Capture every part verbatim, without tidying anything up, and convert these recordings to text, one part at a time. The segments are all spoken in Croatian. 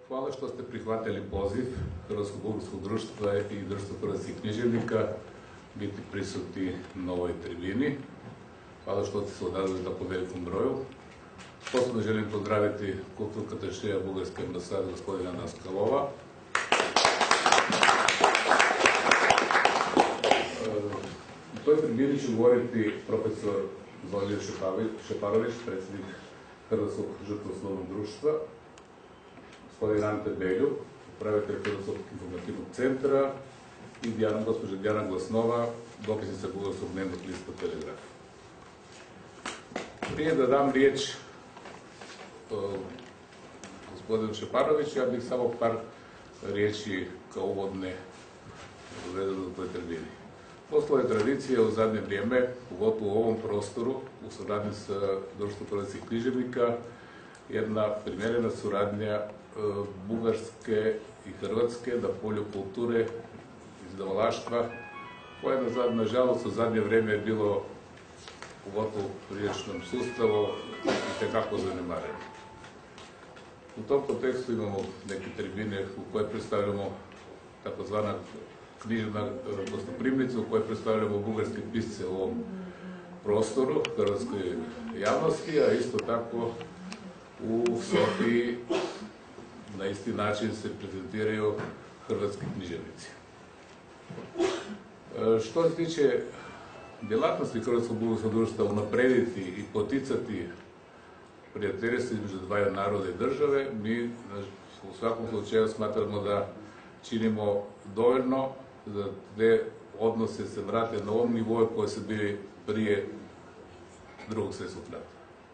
Hvala što ste prihvatili poziv Hrvatsko-bugarskog društva i Društva hrvatskih književnika biti prisutni na ovoj tribini. Hvala što ste se odazvali tako velikom broju. Posebno želim pozdraviti kulturnog atašeja Bugarske ambasade gospodina Naskalova. U toj tribini će govoriti profesor Zoran Šeparović, predsjednik Hrvatskog žrtvoslovnog društva, gospodin Ante Belju, upravitelj Hrvatskog informativnog centra i gospođa Dijana Glasnova, dopisnica Bugarskog dnevnog lista Telegraf. Prije da dam riječ gospodinu Šeparoviću, ja bih samo par riječi kao uvodne vezano za toj tribini. Postala je tradicija u zadnje vrijeme, pogotovo u ovom prostoru, u suradnji sa Društvom hrvatskih književnika, jedna primjerena suradnja Bugarske i Hrvatske na polju kulture, izdavalaštva, koja je, nažalost, u zadnje vrijeme je bilo, pogotovo u riječnom sustavu, itekako zanemareno. U tom kontekstu imamo neke tribine u koje predstavljamo takozvana književna gostoprimnica u kojoj predstavljamo bugarske pisce u ovom prostoru, hrvatskoj javnosti, a isto tako u Sofiji na isti način se prezentiraju hrvatski književnici. Što se tiče djelatnosti Hrvatsko-bugarskog društva unaprediti i poticati prijateljstvo između dvaju naroda i države, mi u svakom slučaju smatramo da činimo dovoljno da te odnose se vrate na ovom nivou koji su bili prije drugog svjetskog rata.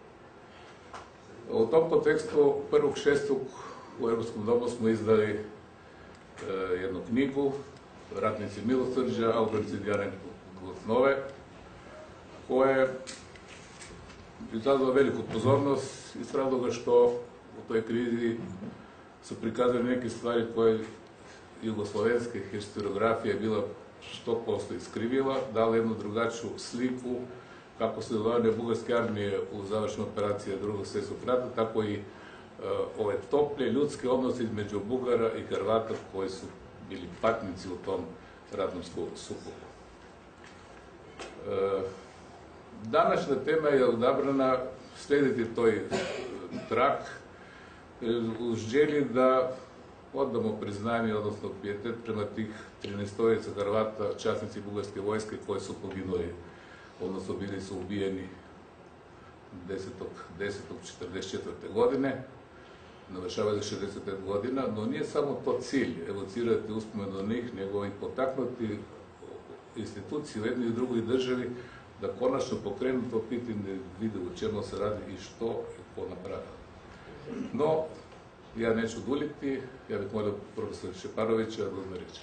U tom kontekstu prvog šestog u Europskom domu smo izdali jednu knjigu Ratnici milosrđa, autorice Dijane Glasnove, koja je izazvala veliku pozornost iz razloga što u toj krizi su prikazane neke stvari koje jugoslovenske historiografija je bila sto posto iskrivila, dala jednu drugačiju sliku kako su djelovanje bugarske armije u završnoj operaciji drugog svjetskog rata, tako i ove toplje ljudske odnose između Bugara i Hrvata koji su bili patnici u tom ratnom sukobu. Današnja tema je odabrana slijediti toj trak u želji da odamo priznanje, odnosno pijetet prema tih trinaestorica Hrvata, časnici bugarske vojske koji su poginuli, odnosno bili su ubijeni desetog desetog četrdeset četvrte godine, navršavaju šezdeset pet godina, no nije samo to cilj evocirati uspomenu do njih, nego i potaknuti institucije u jednoj i drugoj državi da konačno pokrenu to pitanje, vide u čemu se radi i što je ko napravio. No, ja neću duljiti, ja bih molio profesora Šeparovića da uzme riječ.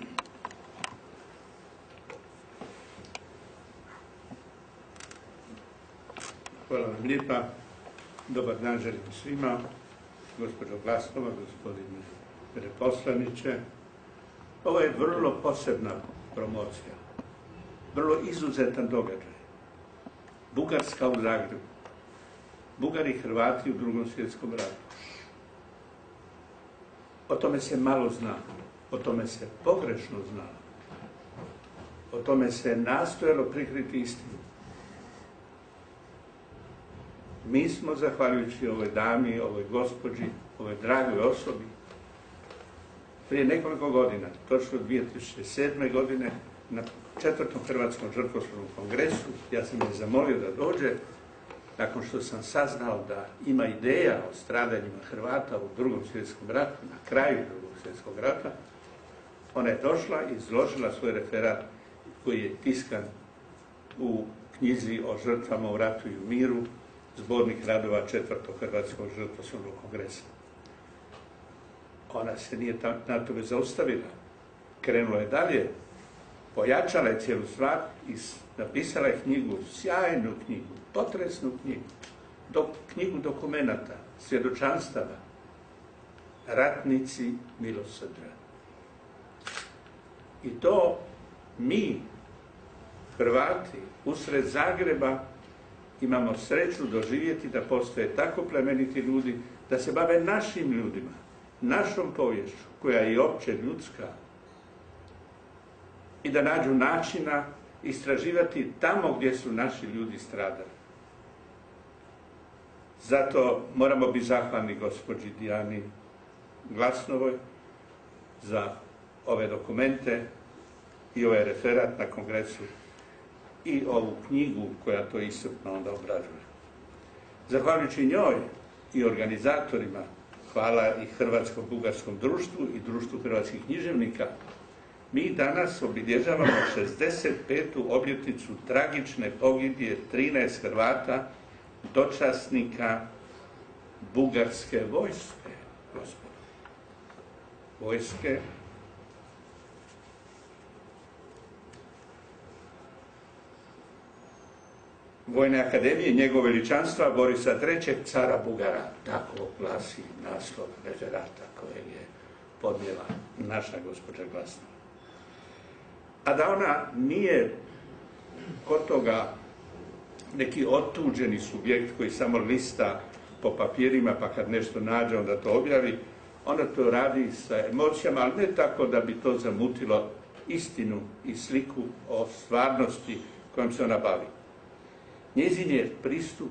Hvala vam lijepa. Dobar dan želim svima. Gospođo Glasnova, gospodine veleposlaniče. Ovo je vrlo posebna promocija. Vrlo izuzetan događaj. Bugarska u Zagrebu. Bugari i Hrvati u drugom svjetskom ratu. O tome se malo zna. O tome se pogrešno zna. O tome se nastojalo prikriti istinu. Mi smo, zahvaljujući ovoj dami, ovoj gospođi, ovoj dragoj osobi, prije nekoliko godina, točno dvije tisuće sedme. godine, na četvrtom Hrvatskom žrtvoslovnom kongresu, ja sam je zamolio da dođe, nakon što sam saznao da ima ideja o stradanjima Hrvata u drugom svjetskom ratu, na kraju drugog svjetskog rata, ona je došla i izložila svoj referat koji je tiskan u knjizi o žrtvama u ratu i u miru, zbornik radova četvrtog Hrvatskog žrtvoslovnog kongresa. Ona se nije na tome zaustavila. Krenula je dalje, pojačala je cijelu stvar i napisala je knjigu, sjajnu knjigu, potresnu knjigu, dok, knjigu dokumenata, svjedočanstava, Ratnici milosrđa. I to mi, Hrvati, usred Zagreba, imamo sreću doživjeti da postoje tako plemeniti ljudi, da se bave našim ljudima, našom poviješću, koja je i opće ljudska, i da nađu načina istraživati tamo gdje su naši ljudi stradali. Zato moramo biti zahvalni gospođi Dijani Glasnovoj za ove dokumente i ovaj referat na kongresu i ovu knjigu koja to iscrpno onda obrađuje. Zahvaljujući njoj i organizatorima, hvala i Hrvatsko-bugarskom društvu i društvu hrvatskih književnika, mi danas obilježavamo šezdeset petu obljetnicu tragične pogibije trinaest Hrvata, dočasnika bugarske vojske, gospodo. Vojske Vojne akademije njegove veličanstva Borisa trećeg, cara Bugara. Tako glasi naslov referata kojeg je podnijela naša gospođa Glasnova. A da ona nije kod toga neki otuđeni subjekt koji samo lista po papirima, pa kad nešto nađe onda to objavi, ona to radi sa emocijama, ali ne tako da bi to zamutilo istinu i sliku o stvarnosti kojom se ona bavi. Njezin je pristup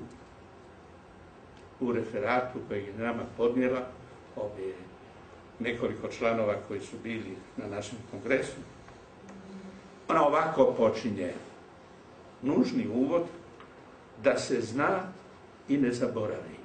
u referatu kojeg je nama podnijela, ovdje nekoliko članova koji su bili na našem kongresu. Ona ovako počinje: nužni uvod da se zna i ne zaboravi.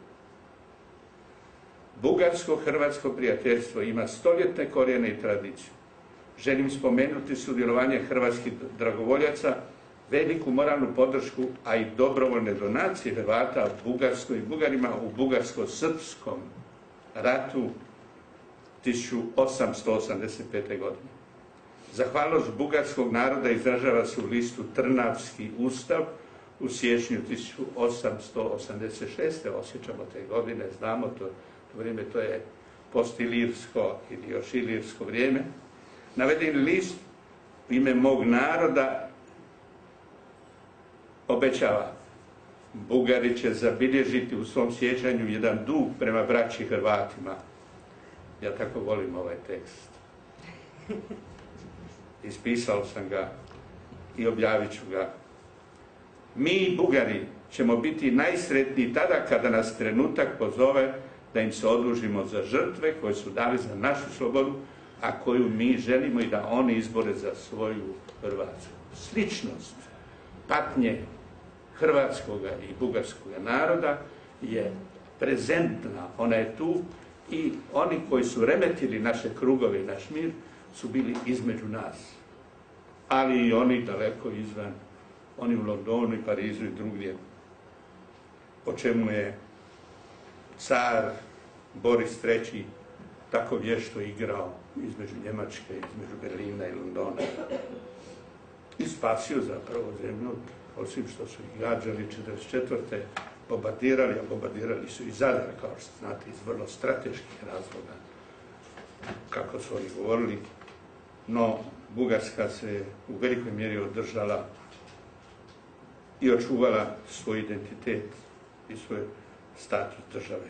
Bugarsko-hrvatsko prijateljstvo ima stoljetne korijene i tradiciju. Želim spomenuti sudjelovanje hrvatskih dragovoljaca, veliku moralnu podršku, a i dobrovoljne donacije Hrvata Bugarskoj i Bugarima u bugarsko-srpskom ratu tisuću osamsto osamdeset pete. godine. Zahvalnost bugarskog naroda izražava se u listu Trnavski ustav u siječnju tisuću osamsto osamdeset šeste. Osjećamo te godine, znamo to, to vrijeme, to je postilirsko ili još ilirsko vrijeme. Navedeni list u ime mog naroda obećava: Bugari će zabilježiti u svom sjećanju jedan dug prema braći Hrvatima. Ja tako volim ovaj tekst. Ispisao sam ga i objavit ću ga. Mi, Bugari, ćemo biti najsretniji tada kada nas trenutak pozove da im se odužimo za žrtve koje su dali za našu slobodu, a koju mi želimo i da oni izbore za svoju Hrvatsku. Sličnost patnje hrvatskog i bugarskog naroda je prezentna, ona je tu, i oni koji su remetili naše krugove i naš mir su bili između nas. Ali i oni daleko izvan, oni u Londonu i Parizu i drugdje, o čemu je car Boris treći tako vješto igrao između Njemačke, između Berlina i Londona. I spasio zapravo zemlju, osim što su ih gađali četrdeset četvrte bombardirali, a bombardirali su i Zadar, kao što znate, iz vrlo strateških razloga, kako su oni govorili. No, Bugarska se u velikoj mjeri održala i očuvala svoj identitet i svoj status države.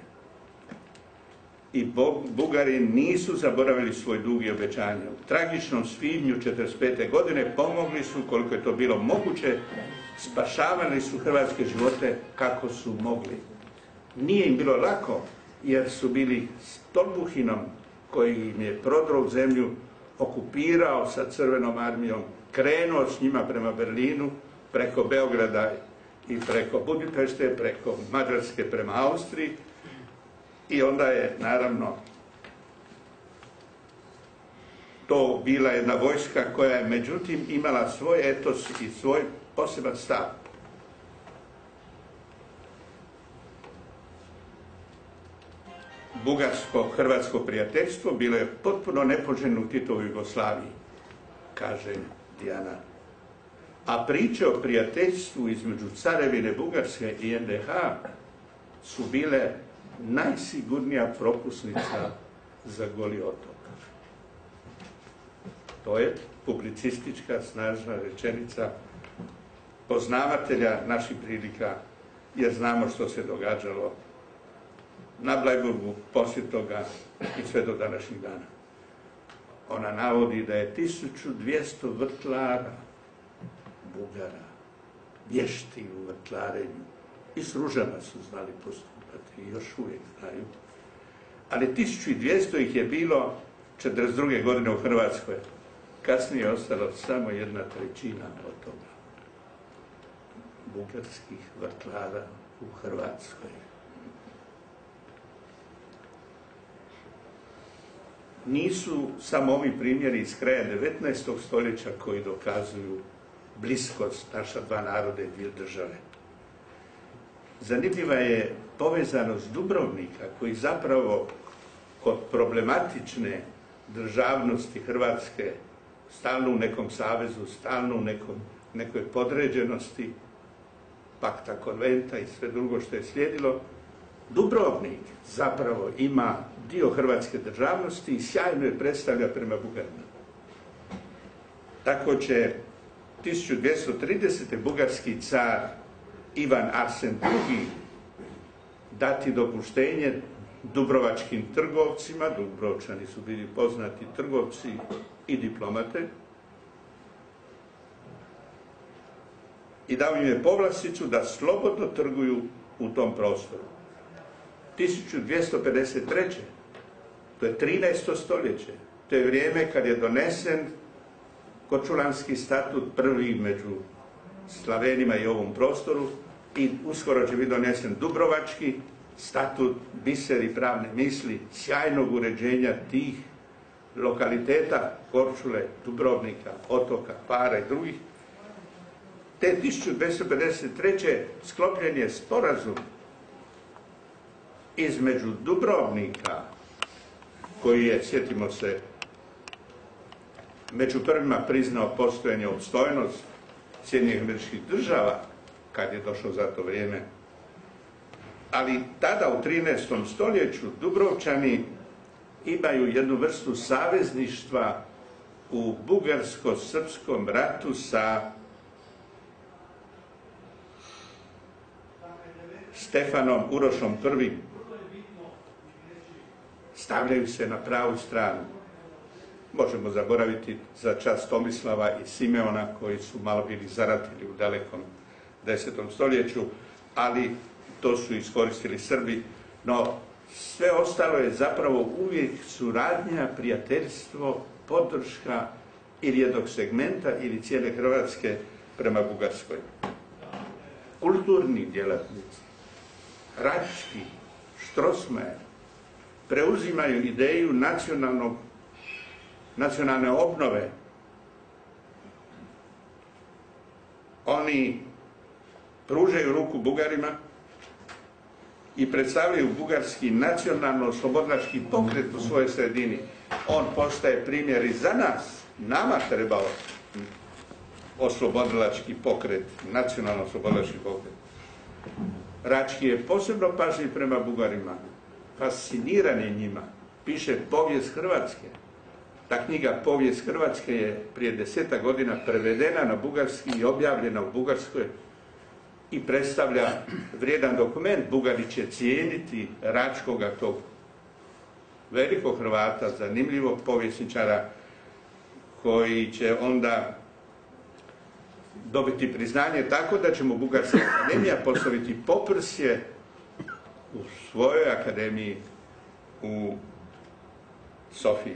I Bugari nisu zaboravili svoj dug i obećanje. U tragičnom svibnju četrdeset pete. godine pomogli su, koliko je to bilo moguće, spašavali su hrvatske živote kako su mogli. Nije im bilo lako, jer su bili Stolbuhinom, koji im je prodro zemlju, okupirao sa Crvenom armijom, krenuo s njima prema Berlinu, preko Beograda i preko Budimpešte, preko Mađarske prema Austriji. I onda je, naravno, to bila jedna vojska koja je, međutim, imala svoj etos i svoj poseban stav. Bugarsko-hrvatsko prijateljstvo bilo je potpuno nepoželjno u Titovoj Jugoslaviji, kaže Dijana. A priče o prijateljstvu između Carevine Bugarske i en de ha su bile najsigurnija propusnica za Goli otok. To je publicistička, snažna rečenica poznavatelja naših prilika, jer znamo što se događalo na Blajburgu poslije toga i sve do današnjih dana. Ona navodi da je tisuću dvjesto vrtlara, Bugara, vješti u vrtlarenju. I s ružama su znali postupati i još uvijek znaju. Ali tisuću dvjesto ih je bilo četrdeset druge godine u Hrvatskoj. Kasnije je ostalo samo jedna trećina od toga. Bugarskih vrtlara u Hrvatskoj. Nisu samo ovi primjeri iz kraja devetnaestog stoljeća koji dokazuju bliskost naša dva naroda i dvije države. Zanimljiva je povezanost Dubrovnika, koji zapravo kod problematične državnosti Hrvatske stalno u nekom savezu, stalno u nekom, nekoj podređenosti, pakta konventa i sve drugo što je slijedilo, Dubrovnik zapravo ima dio hrvatske državnosti i sjajno je predstavlja prema Bugarima. Tako će tisuću dvjesto tridesete bugarski car Ivan Arsen drugi dati dopuštenje dubrovačkim trgovcima, Dubrovčani su bili poznati trgovci i diplomate, i dao im je povlasticu da slobodno trguju u tom prostoru. tisuću dvjesto pedeset treće. to je trinaesto stoljeće, to je vrijeme kad je donesen Korčulanski statut, prvi među Slavenima i ovom prostoru, i uskoro će biti donesen Dubrovački statut, biser i pravne misli, sjajnog uređenja tih lokaliteta, Korčule, Dubrovnika, Otoka, Hvara i drugih. Te tisuću dvjesto pedeset treće. sklopljen je sporazum između Dubrovnika, koji je, sjetimo se, među prvima priznao postojanje i opstojnost Sjedinjenih Američkih Država, kad je došlo za to vrijeme. Ali tada u trinaestom stoljeću Dubrovčani imaju jednu vrstu savezništva u bugarsko-srpskom ratu sa Stefanom Urošom prvim. Stavljaju se na pravu stranu. Možemo zaboraviti za čas Tomislava i Simeona, koji su malo bili zaratili u dalekom desetom stoljeću, ali to su iskoristili Srbi. No, sve ostalo je zapravo uvijek suradnja, prijateljstvo, podrška ili jednog segmenta ili cijele Hrvatske prema Bugarskoj. Kulturni djelatnici, Rački, Strossmayer, preuzimaju ideju nacionalnog, nacionalne obnove. Oni pružaju ruku Bugarima i predstavljaju bugarski nacionalno-slobodlački pokret u svojoj sredini. On postaje primjer i za nas. Nama trebao oslobodilački pokret, nacionalno-oslobodilački pokret. Rački je posebno pažljiv prema Bugarima, fasciniran je njima, piše povijest Hrvatske. Ta knjiga Povijest Hrvatske je prije deseta godina prevedena na bugarski i objavljena u Bugarskoj i predstavlja vrijedan dokument. Bugari će cijeniti Račkoga, tog velikog Hrvata, zanimljivog povjesničara, koji će onda dobiti priznanje tako da će mu Bugarska akademija postaviti poprsje u svojoj akademiji u Sofiji.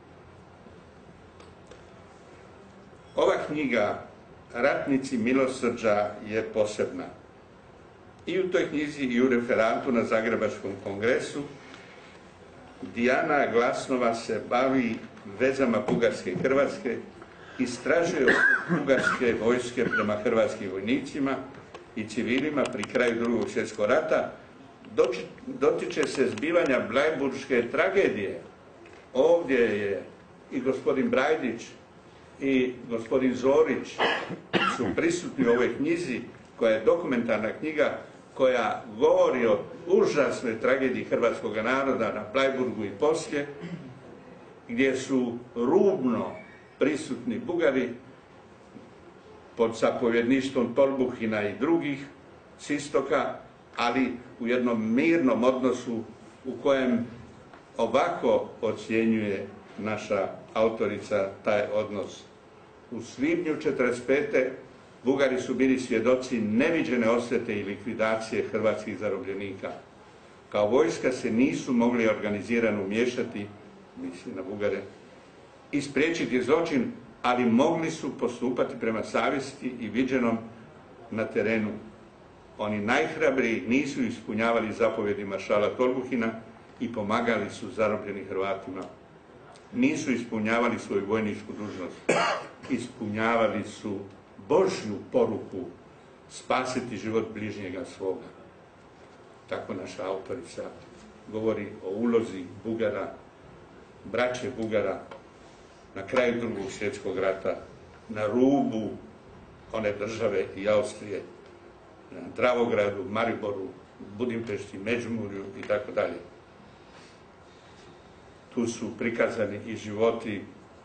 Ova knjiga Ratnici milosrđa je posebna. I u toj knjizi i u referatu na Zagrebačkom kongresu Dijana Glasnova se bavi vezama Bugarske i Hrvatske, istražuje bugarske vojske prema hrvatskim vojnicima i civilima pri kraju Drugog svjetskog rata, dotiče se zbivanja Blajburške tragedije. Ovdje je i gospodin Brajdić i gospodin Zorić su prisutni u ovoj knjizi, koja je dokumentarna knjiga, koja govori o užasnoj tragediji hrvatskog naroda na Blajburgu i poslije, gdje su rubno prisutni Bugari pod zapovjedništvom Tolbuhina i drugih s istoka, ali u jednom mirnom odnosu u kojem ovako ocjenjuje naša autorica taj odnos. U svibnju četrdeset pete Bugari su bili svjedoci neviđene osvete i likvidacije hrvatskih zarobljenika. Kao vojska se nisu mogli organizirano umiješati, mislim na Bugare, i spriječiti zločin, ali mogli su postupati prema savjesti i viđenom na terenu. Oni najhrabriji nisu ispunjavali zapovjedi maršala Tolbuhina i pomagali su zarobljenim Hrvatima. Nisu ispunjavali svoju vojničku dužnost, ispunjavali su Božju poruku spasiti život bližnjega svoga. Tako naša autorica govori o ulozi Bugara, braće Bugara, na kraju Drugog svjetskog rata, na rubu one države i Austrije, na Dravogradu, Mariboru, Budimpešti, Međimurju i tako dalje. Tu su prikazani i životi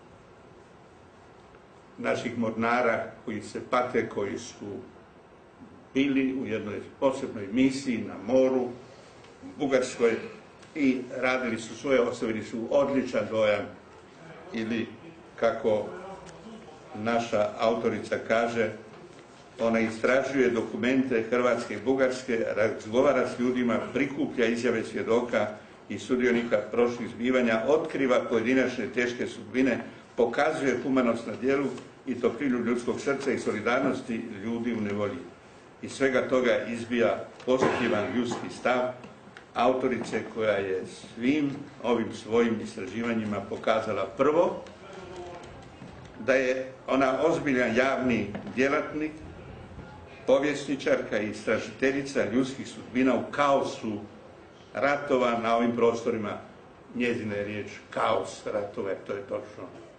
naših mornara koji se pate, koji su bili u jednoj posebnoj misiji na moru, u Bugarskoj, i radili su svoje, ostavili su odličan dojam, ili kako naša autorica kaže, ona istražuje dokumente Hrvatske i Bugarske, razgovara s ljudima, prikuplja izjave svjedoka i sudionika prošlih zbivanja, otkriva pojedinačne teške sudbine, pokazuje humanost na djelu i toplinu ljudskog srca i solidarnosti ljudi u nevolji. Iz svega toga izbija pozitivan ljudski stav autorice koja je svim ovim svojim istraživanjima pokazala prvo da je ona ozbiljan javni djelatnik, povjesničarka i istražiteljica ljudskih sudbina u kaosu ratova na ovim prostorima. Njezina je riječ kaos ratova, to je točno.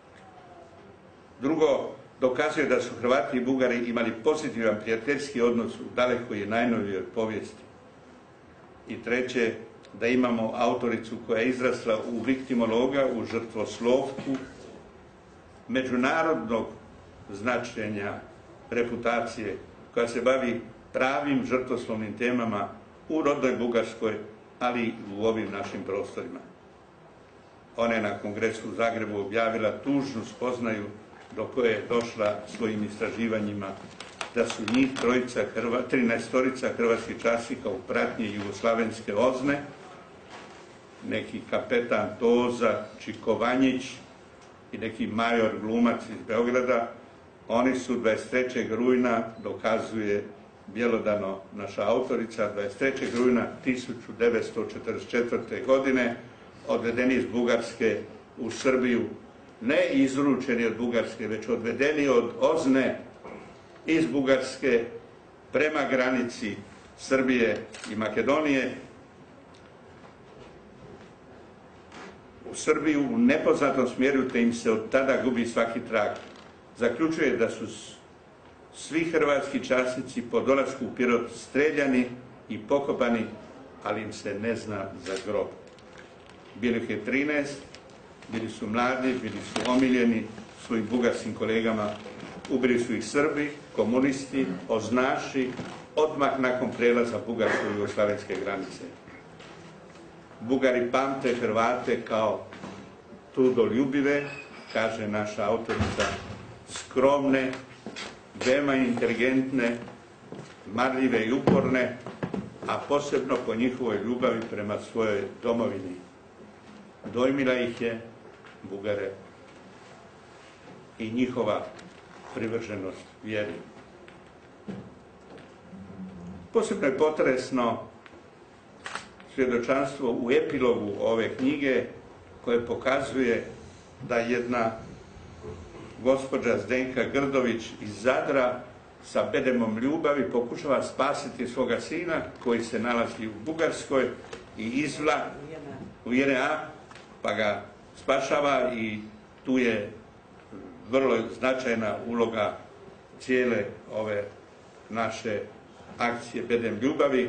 Drugo, dokazuje da su Hrvati i Bugari imali pozitivan prijateljski odnos u dalekoj i najnovijoj povijesti. I treće, da imamo autoricu koja je izrasla u viktimologa, u žrtvoslovku, međunarodnog značenja, reputacije, koja se bavi pravim žrtvoslovnim temama u rodnoj Bugarskoj, ali i u ovim našim prostorima. Ona je na kongresu u Zagrebu objavila tužnu spoznaju do koje je došla svojim istraživanjima, da su njih trojica, trinaestorica hrvatskih časnika u pratnji jugoslavenske OZNE, neki kapetan Toza Čikovanjić i neki major glumac iz Beograda. Oni su dvadeset trećeg rujna, dokazuje bjelodano naša autorica, dvadeset trećeg rujna tisuću devetsto četrdeset četvrte. godine odvedeni iz Bugarske u Srbiju, ne izručeni od Bugarske, već odvedeni od OZNE iz Bugarske prema granici Srbije i Makedonije u Srbiju u nepoznatom smjeru, te im se od tada gubi svaki trag. Zaključuje da su svi hrvatski časnici po dolasku u Pirot streljani i pokopani, ali im se ne zna za grob. Bilo ih je trinaest, bili su mladi, bili su omiljeni svojim bugarskim kolegama, ubili su ih Srbi, komunisti, oznaši, odmah nakon prelaza bugarsko-jugoslavenske granice. Bugari pamte Hrvate kao trudoljubive, kaže naša autorica, skromne, veoma inteligentne, marljive i uporne, a posebno po njihovoj ljubavi prema svojoj domovini. Dojmila ih je, Bugare, i njihova privrženost vjeri. Posebno je potresno svjedočanstvo u epilogu ove knjige koje pokazuje da jedna gospođa Zdenka Grdović iz Zadra sa bedemom ljubavi pokušava spasiti svoga sina koji se nalazi u Bugarskoj i izvla u J N A, pa ga spašava, i tu je vrlo značajna uloga cijele ove naše akcije bedem ljubavi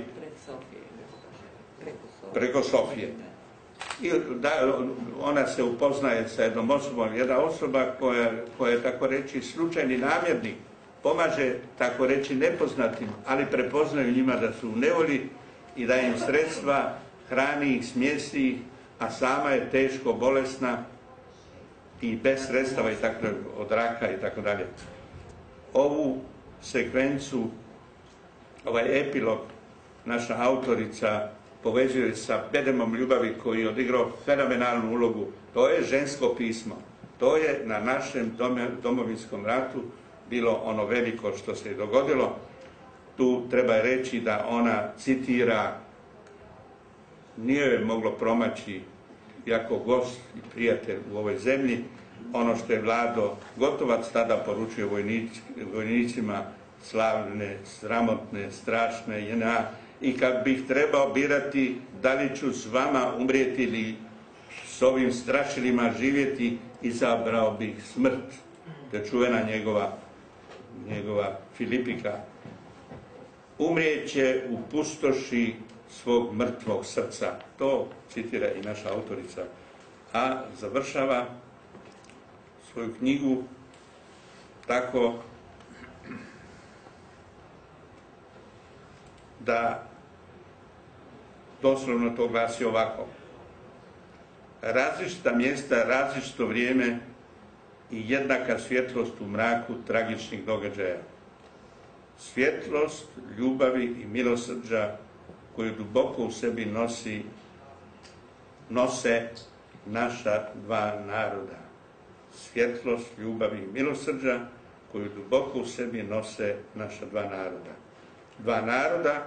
preko Sofije. I da, ona se upoznaje sa jednom osobom, jedna osoba koja, koja je, tako reći, slučajni namjernik, pomaže, tako reći, nepoznatim, ali prepoznaju njima da su u nevolji i daje im sredstva hrani ih, smjesi ih, a sama je teško bolesna i bez sredstava i tako od raka i tako dalje. Ovu sekvencu, ovaj epilog, naša autorica povezuje sa bedemom ljubavi koji je odigrao fenomenalnu ulogu. To je žensko pismo. To je na našem domovinskom ratu bilo ono veliko što se je dogodilo. Tu treba reći da ona citira, nije joj moglo promaći, jako gost i prijatelj u ovoj zemlji, ono što je Vlado Gotovac tada poručio vojnicima slavne, sramotne, strašne J N A, i kad bih trebao birati da li ću s vama umrijeti ili s ovim strašilima živjeti, izabrao bih smrt. To je čuvena njegova, njegova Filipika. Umrijeće u pustoši svog mrtvog srca. To citira i naša autorica. A završava svoju knjigu tako da doslovno to glasi ovako: različita mjesta, različito vrijeme i jednaka svjetlost u mraku tragičnih događaja. Svjetlost ljubavi i milosrđa koju duboko u sebi nosi, nose naša dva naroda. Svjetlost ljubavi i milosrđa koju duboko u sebi nose naša dva naroda. Dva naroda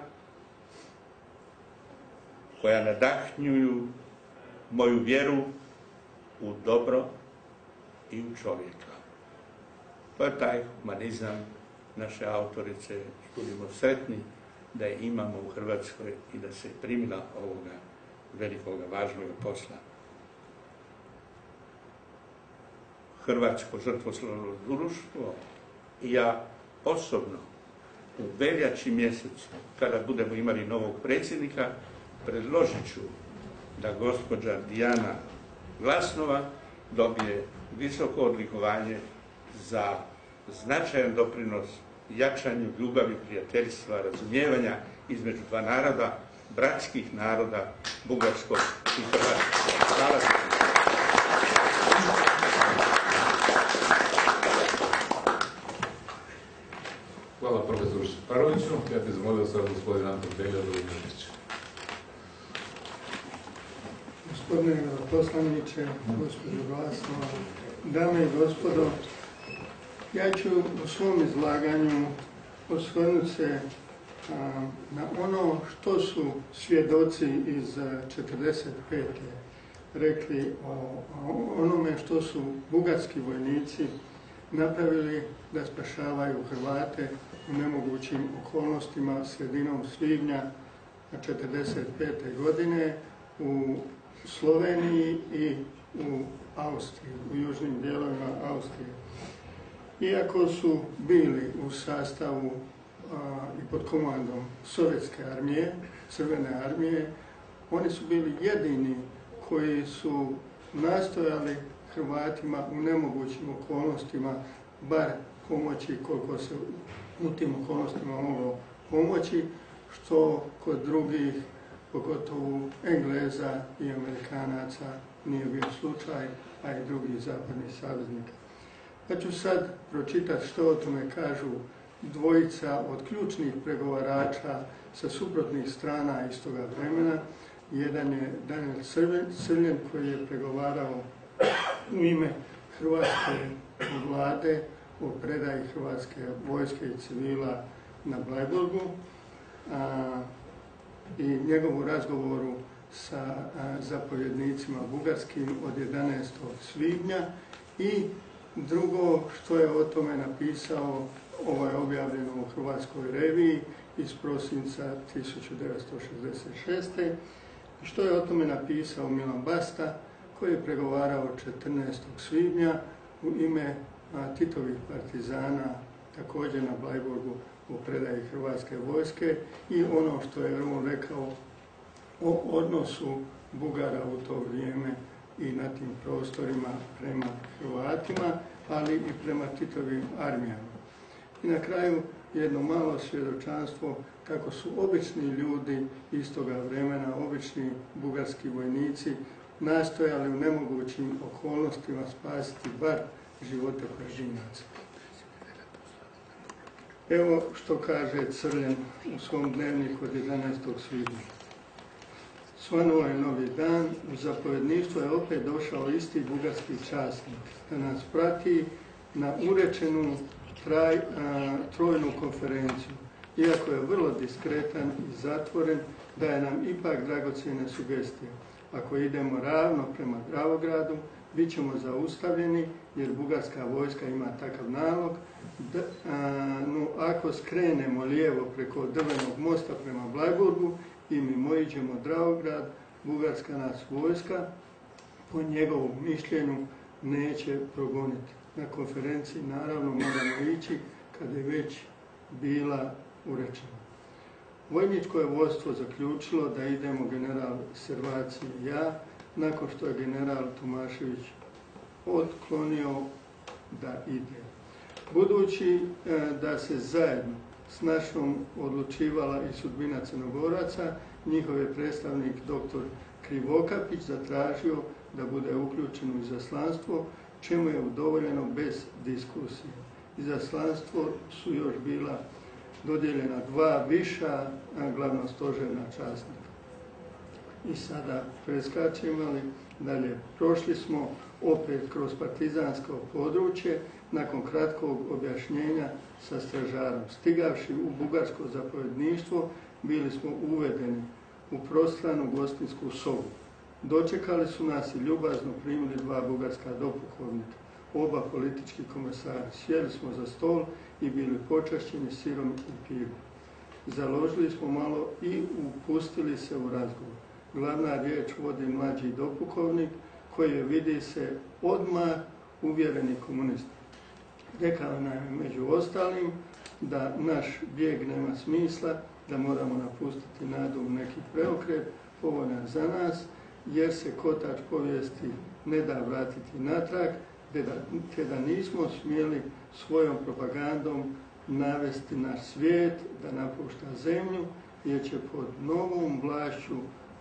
koja nadahnjuju moju vjeru u dobro i u čovjeka. To je taj humanizam naše autorice. Budimo sretni da je imamo u Hrvatskoj i da se primila ovoga velikoga, važnoga posla. Hrvatsko žrtvoslovno društvo i ja osobno u veljači mjesecu, kada budemo imali novog predsjednika, predložit ću da gospođa Dijana Glasnova dobije visoko odlikovanje za značajan doprinos jačanju ljubavi, prijateljstva, razumijevanja između dva naroda, bratskih naroda, bugarskog i hrvatskog. Hvala. Hvala profesoru Šeparoviću. Ja bih zamolio sad gospodin Anton Belja da uđe. Gospodine poslaniče, gospođo Glasnova, dame i gospodo, ja ću u svom izlaganju osvrnuti se a, na ono što su svjedoci iz četrdeset pete rekli o, o onome što su bugarski vojnici napravili da spašavaju Hrvate u nemogućim okolnostima sredinom svibnja četrdeset pete godine u Sloveniji i u Austriji, u južnim dijelovima Austrije. Iako su bili u sastavu a, i pod komandom Sovjetske armije, Crvene armije, oni su bili jedini koji su nastojali Hrvatima u nemogućim okolnostima bar pomoći koliko se u tim okolnostima moglo pomoći, što kod drugih, pogotovo Engleza i Amerikanaca, nije bio slučaj, a i drugih zapadnih saveznika. Ja ću sad pročitati što o tome kažu dvojica od ključnih pregovarača sa suprotnih strana iz toga vremena. Jedan je Daniel Crljen, koji je pregovarao u ime hrvatske vlade o predaji hrvatske vojske i civila na Blajburgu a, i njegovu razgovoru sa a, zapovjednicima bugarskim od jedanaestog svibnja, i drugo što je o tome napisao, ovo je objavljeno u Hrvatskoj reviji iz prosinca tisuću devetsto šezdeset šeste. I što je o tome napisao Milan Basta, koji je pregovarao četrnaestog svibnja u ime a, Titovih partizana, također na Blajburgu, u predaji hrvatske vojske, i ono što je on rekao o odnosu Bugara u to vrijeme i na tim prostorima prema Hrvatima, ali i prema Titovim armijama. I na kraju jedno malo svjedočanstvo kako su obični ljudi istoga vremena, obični bugarski vojnici, nastojali u nemogućim okolnostima spasiti bar živote pojedinaca. Evo što kaže Crljen u svom dnevniku od jedanaestog svibnja. Svanuo je novi dan, u zapovjedništvo je opet došao isti bugarski časnik da nas prati na urečenu traj, a, trojnu konferenciju. Iako je vrlo diskretan i zatvoren, daje nam ipak dragocjene sugestije. Ako idemo ravno prema Dravogradu, bit ćemo zaustavljeni jer bugarska vojska ima takav nalog. Da, a, no, ako skrenemo lijevo preko drvenog mosta prema Blajburgu i mimo iđemo Dravograd, bugarska nas vojska po njegovom mišljenju neće progoniti. Na konferenciji naravno moramo ići kad je već bila urečena. Vojničko je vodstvo zaključilo da idemo general Servaci i ja, nakon što je general Tomašević otklonio da ide. Budući da se zajedno s našom odlučivala i sudbina Crnogoraca, njihov je predstavnik doktor Krivokapić zatražio da bude uključen u izaslanstvo, čemu je udovoljeno bez diskusije. Izaslanstvo su još bila dodijeljena dva viša glavnostožerna časnika. I sada preskačemo, ali dalje. Prošli smo opet kroz partizansko područje, nakon kratkog objašnjenja sa stražarom. Stigavši u bugarsko zapovjedništvo, bili smo uvedeni u prostranu gostinsku sobu. Dočekali su nas i ljubazno primili dva bugarska dopukovnika, oba politički komesari. Sjeli smo za stol i bili počašćeni sirom i pivom. Založili smo malo i upustili se u razgovor. Glavna riječ vodi mlađi dopukovnik, koji je, vidi se, odmah uvjereni komunist. Rekao nam je među ostalim da naš bijeg nema smisla, da moramo napustiti nadu u neki preokret, povoljan za nas, jer se kotač povijesti ne da vratiti natrag, te da nismo smjeli svojom propagandom navesti naš svijet da napušta zemlju, jer će pod novom vlašću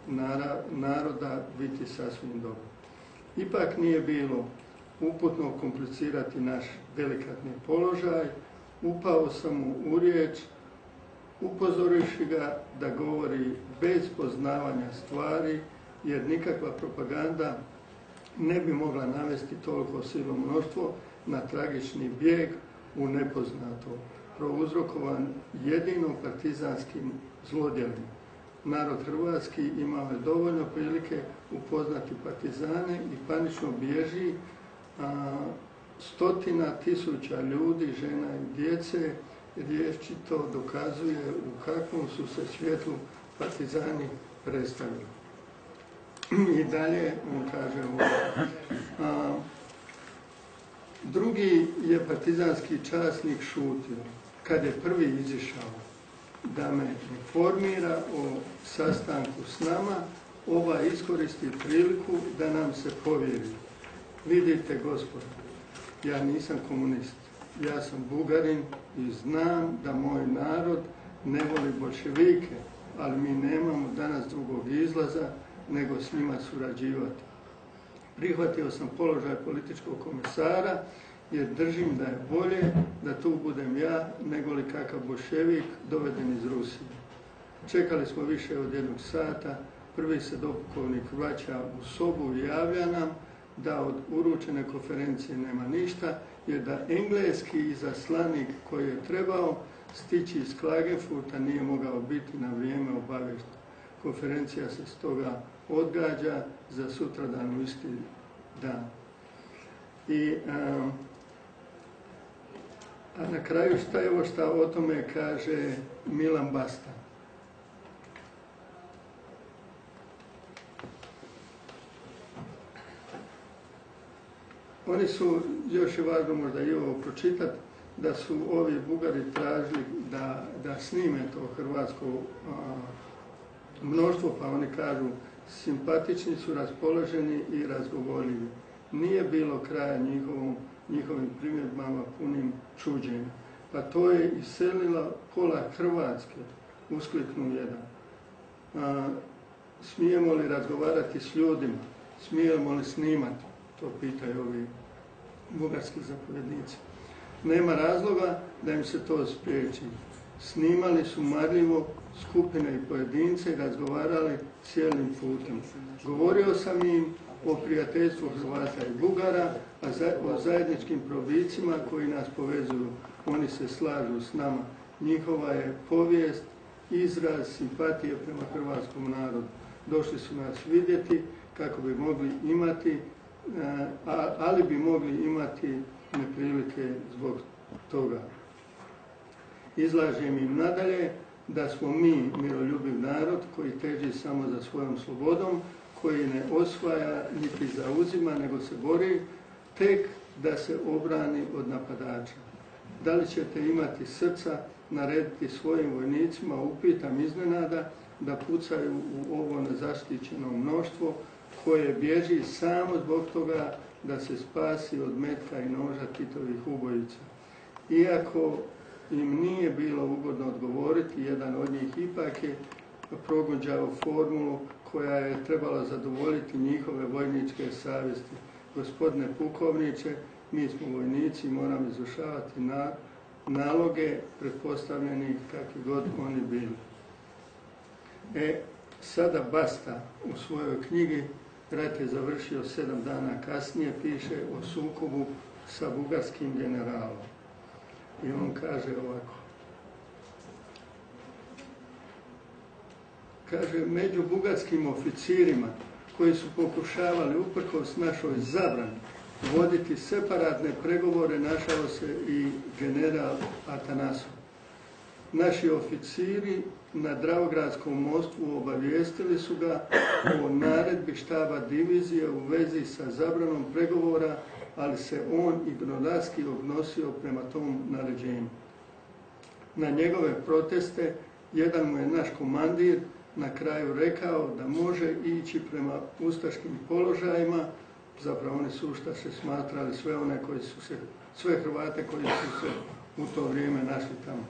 naroda biti sasvim dobro. Ipak nije bilo uputno komplicirati naš delikatni položaj, upao sam mu u riječ, upozorivši ga da govori bez poznavanja stvari, jer nikakva propaganda ne bi mogla navesti toliko silno mnoštvo na tragični bijeg u nepoznato, prouzrokovan jedino partizanskim zlodjelima. Narod hrvatski imao je dovoljno prilike upoznati partizane i panično bježi a, stotina tisuća ljudi, žena i djece, rječito dokazuje u kakvom su se svjetlu partizani predstavili. I dalje on kaže ovo. A, drugi je partizanski časnik šutio kad je prvi izišao da me informira o sastanku s nama, ova iskoristi priliku da nam se povjeri. Vidite, gospodo, ja nisam komunist, ja sam Bugarin i znam da moj narod ne voli boljševike, ali mi nemamo danas drugog izlaza nego s njima surađivati. Prihvatio sam položaj političkog komesara jer držim da je bolje da tu budem ja nego li kakav boljševik doveden iz Rusije. Čekali smo više od jednog sata, prvi se dopukovnik vraća u sobu i javlja nam da od uručene konferencije nema ništa, jer da engleski izaslanik koji je trebao stići iz Klagenfurta nije mogao biti na vrijeme obavješten. Konferencija se stoga odgađa za sutradan u isti dan. I, um, a na kraju šta evo šta o tome kaže Milan Basta. Oni su, još je važno možda i ovo pročitati, da su ovi Bugari tražili da, da snime to hrvatsko a, mnoštvo, pa oni kažu simpatični su, raspoloženi i razgovorljivi. Nije bilo kraja njihovom, njihovim primjedbama punim čuđenja. pa to je iselila pola Hrvatske, uskliknu jedan. A, smijemo li razgovarati s ljudima, smijemo li snimati, to pitaju ovi bugarski zapovjednici. Nema razloga da im se to spriječi. Snimali su marljivo skupine i pojedince i razgovarali cijelim putem. Govorio sam im o prijateljstvu Hrvata i Bugara, a za, o zajedničkim probicima koji nas povezuju. Oni se slažu s nama. Njihova je povijest, izraz simpatije prema hrvatskom narodu. Došli su nas vidjeti kako bi mogli imati, a, ali bi mogli imati neprilike zbog toga. Izlažem im nadalje da smo mi miroljubiv narod koji teži samo za svojom slobodom, koji ne osvaja niti zauzima, nego se bori tek da se obrani od napadača. Da li ćete imati srca narediti svojim vojnicima, upitam iznenada, da pucaju u ovo nezaštićeno mnoštvo koje bježi samo zbog toga da se spasi od metka i noža Titovih ubojica. Iako im nije bilo ugodno odgovoriti, jedan od njih ipak je progunđao formulu koja je trebala zadovoljiti njihove vojničke savjesti. Gospodine pukovniče, mi smo vojnici i moramo izvršavati na, naloge pretpostavljenih kakvi god oni bili. E, sada Basta u svojoj knjigi Rat je završio sedam dana kasnije, piše o sukobu sa bugarskim generalom. I on kaže ovako. Kaže, među bugarskim oficirima koji su pokušavali uprkos našoj zabrani voditi separatne pregovore našao se i general Atanasov. Naši oficiri na Dravogradskom mostu obavijestili su ga o naredbi štaba divizije u vezi sa zabranom pregovora, ali se on ignorantski odnosio prema tom naređenju. Na njegove proteste jedan mu je naš komandir na kraju rekao da može ići prema ustaškim položajima, zapravo oni su ustaše smatrali sve one koji su se, sve Hrvate koji su se u to vrijeme našli tamo.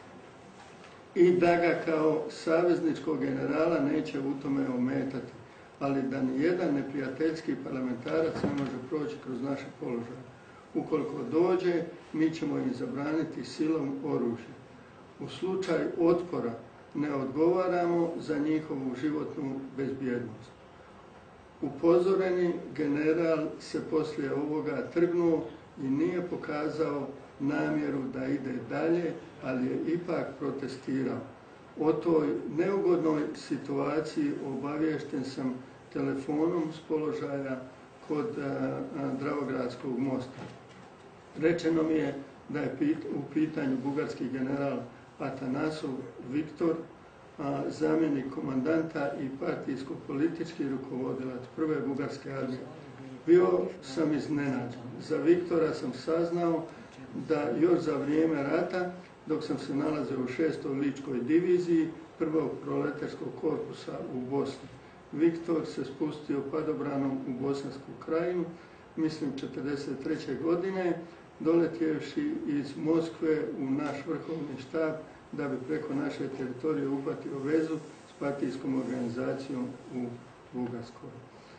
I da ga kao savezničkog generala neće u tome ometati, ali da ni jedan neprijateljski parlamentarac ne može proći kroz naše položaje. Ukoliko dođe, mi ćemo im zabraniti silom oružje. U slučaju otpora ne odgovaramo za njihovu životnu bezbjednost. Upozoreni general se poslije ovoga trgnuo i nije pokazao namjeru da ide dalje, ali je ipak protestirao. O toj neugodnoj situaciji obaviješten sam telefonom s položaja kod a, a, Dravogradskog mosta. Rečeno mi je da je pit, u pitanju bugarski general Atanasov Viktor, a, zamjenik komandanta i partijsko-politički rukovodilac prve bugarske armije. Bio sam iznenađen. Za Viktora sam saznao da još za vrijeme rata, dok sam se nalazio u šestoj ličkoj diviziji prvog proletarskog korpusa u Bosni. Viktor se spustio padobranom u Bosansku krajinu, mislim četrdeset treće godine, doletjevši iz Moskve u naš vrhovni štab da bi preko naše teritorije uhvatio vezu s partijskom organizacijom u Bugarskoj.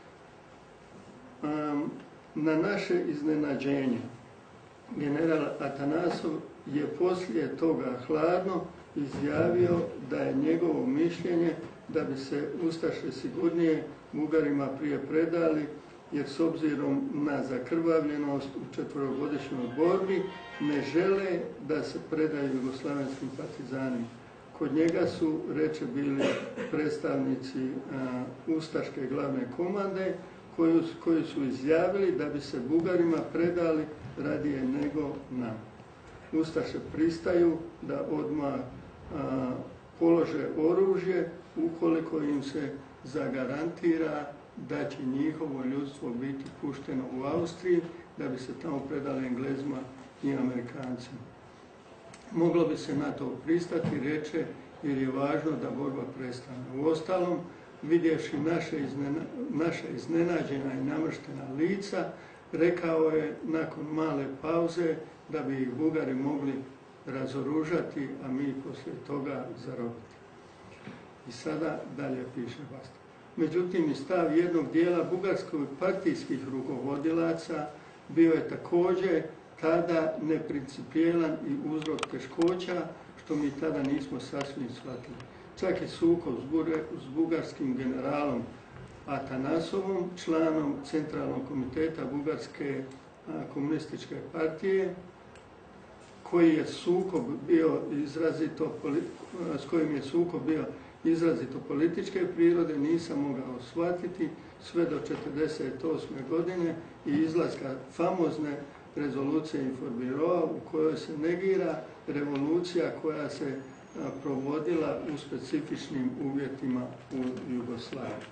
Um, na naše iznenađenje general Atanasov je poslije toga hladno izjavio da je njegovo mišljenje da bi se ustaše sigurnije Bugarima prije predali, jer s obzirom na zakrvavljenost u četverogodišnjoj borbi ne žele da se predaju jugoslavenskim partizanima. Kod njega su, reče, bili predstavnici a, ustaške glavne komande koji, koji su izjavili da bi se Bugarima predali radije nego nam. Ustaše pristaju da odmah a, polože oružje ukoliko im se zagarantira da će njihovo ljudstvo biti pušteno u Austriji, da bi se tamo predali Englezima i Amerikancima. Moglo bi se na to pristati, reče, jer je važno da borba prestane. Uostalom, vidjevši naše, iznena, naše iznenađena i namrštena lica, rekao je nakon male pauze da bi ih Bugari mogli razoružati, a mi poslije toga zarobiti. I sada dalje piše Basta. Međutim, i stav jednog dijela bugarskih partijskih rukovodilaca bio je također tada neprincipijelan i uzrok teškoća, što mi tada nismo sasvim shvatili. Čak i sukob s bugarskim generalom Atanasovom, članom Centralnog komiteta Bugarske komunističke partije, koji je sukob bio izrazito, s kojim je sukob bio izrazito političke prirode, nisam mogao shvatiti sve do četrdeset osme godine i izlaska famozne rezolucije Informiroa u kojoj se negira revolucija koja se provodila u specifičnim uvjetima u Jugoslaviji.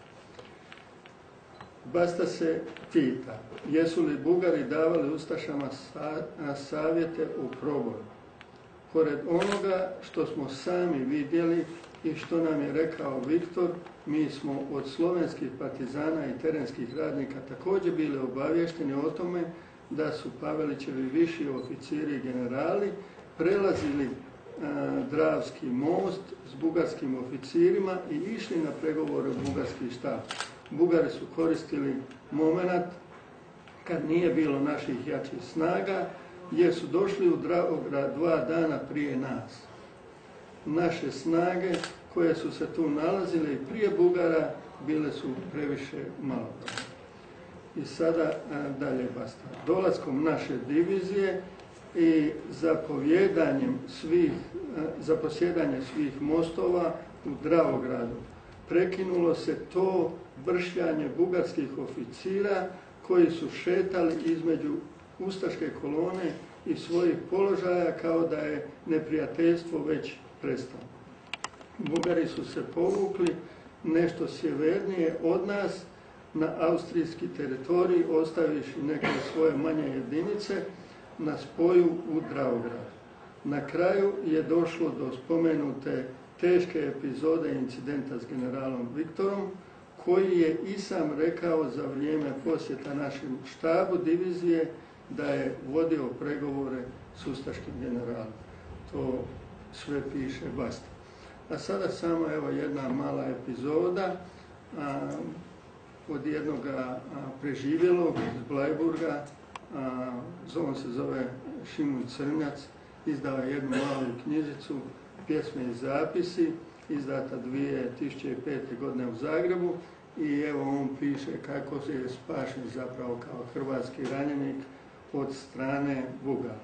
Basta se pita, jesu li Bugari davali ustašama savjete u proboju? Pored onoga što smo sami vidjeli i što nam je rekao Viktor, mi smo od slovenskih partizana i terenskih radnika također bili obavješteni o tome da su Pavelićevi viši oficiri i generali prelazili a, Dravski most s bugarskim oficirima i išli na pregovore u bugarski štab. Bugari su koristili moment kad nije bilo naših jačih snaga, jer su došli u Dravograd dva dana prije nas. Naše snage koje su se tu nalazile i prije Bugara bile su previše malobrojne. I sada a, dalje Basta. Dolaskom naše divizije i zapovjedanjem svih, a, zaposjedanje svih mostova u Dravogradu prekinulo se to bršljanje bugarskih oficira koji su šetali između ustaške kolone i svojih položaja kao da je neprijateljstvo već prestalo. Bugari su se povukli nešto sjevernije od nas na austrijski teritorij, ostavivši neke svoje manje jedinice na spoju u Dravogradu. Na kraju je došlo do spomenute teške epizode incidenta s generalom Viktorom, koji je i sam rekao za vrijeme posjeta našem štabu divizije da je vodio pregovore s ustaškim generalom. To sve piše Basta. A sada samo evo jedna mala epizoda a, od jednog preživjelog iz Blajburga. A, on se zove Šimun Crnjac, izdao je jednu malu knjižicu Pjesme i zapisi, izdata dvije tisuće pete. godine u Zagrebu, i evo on piše kako je spašen zapravo kao hrvatski ranjenik od strane Bugara.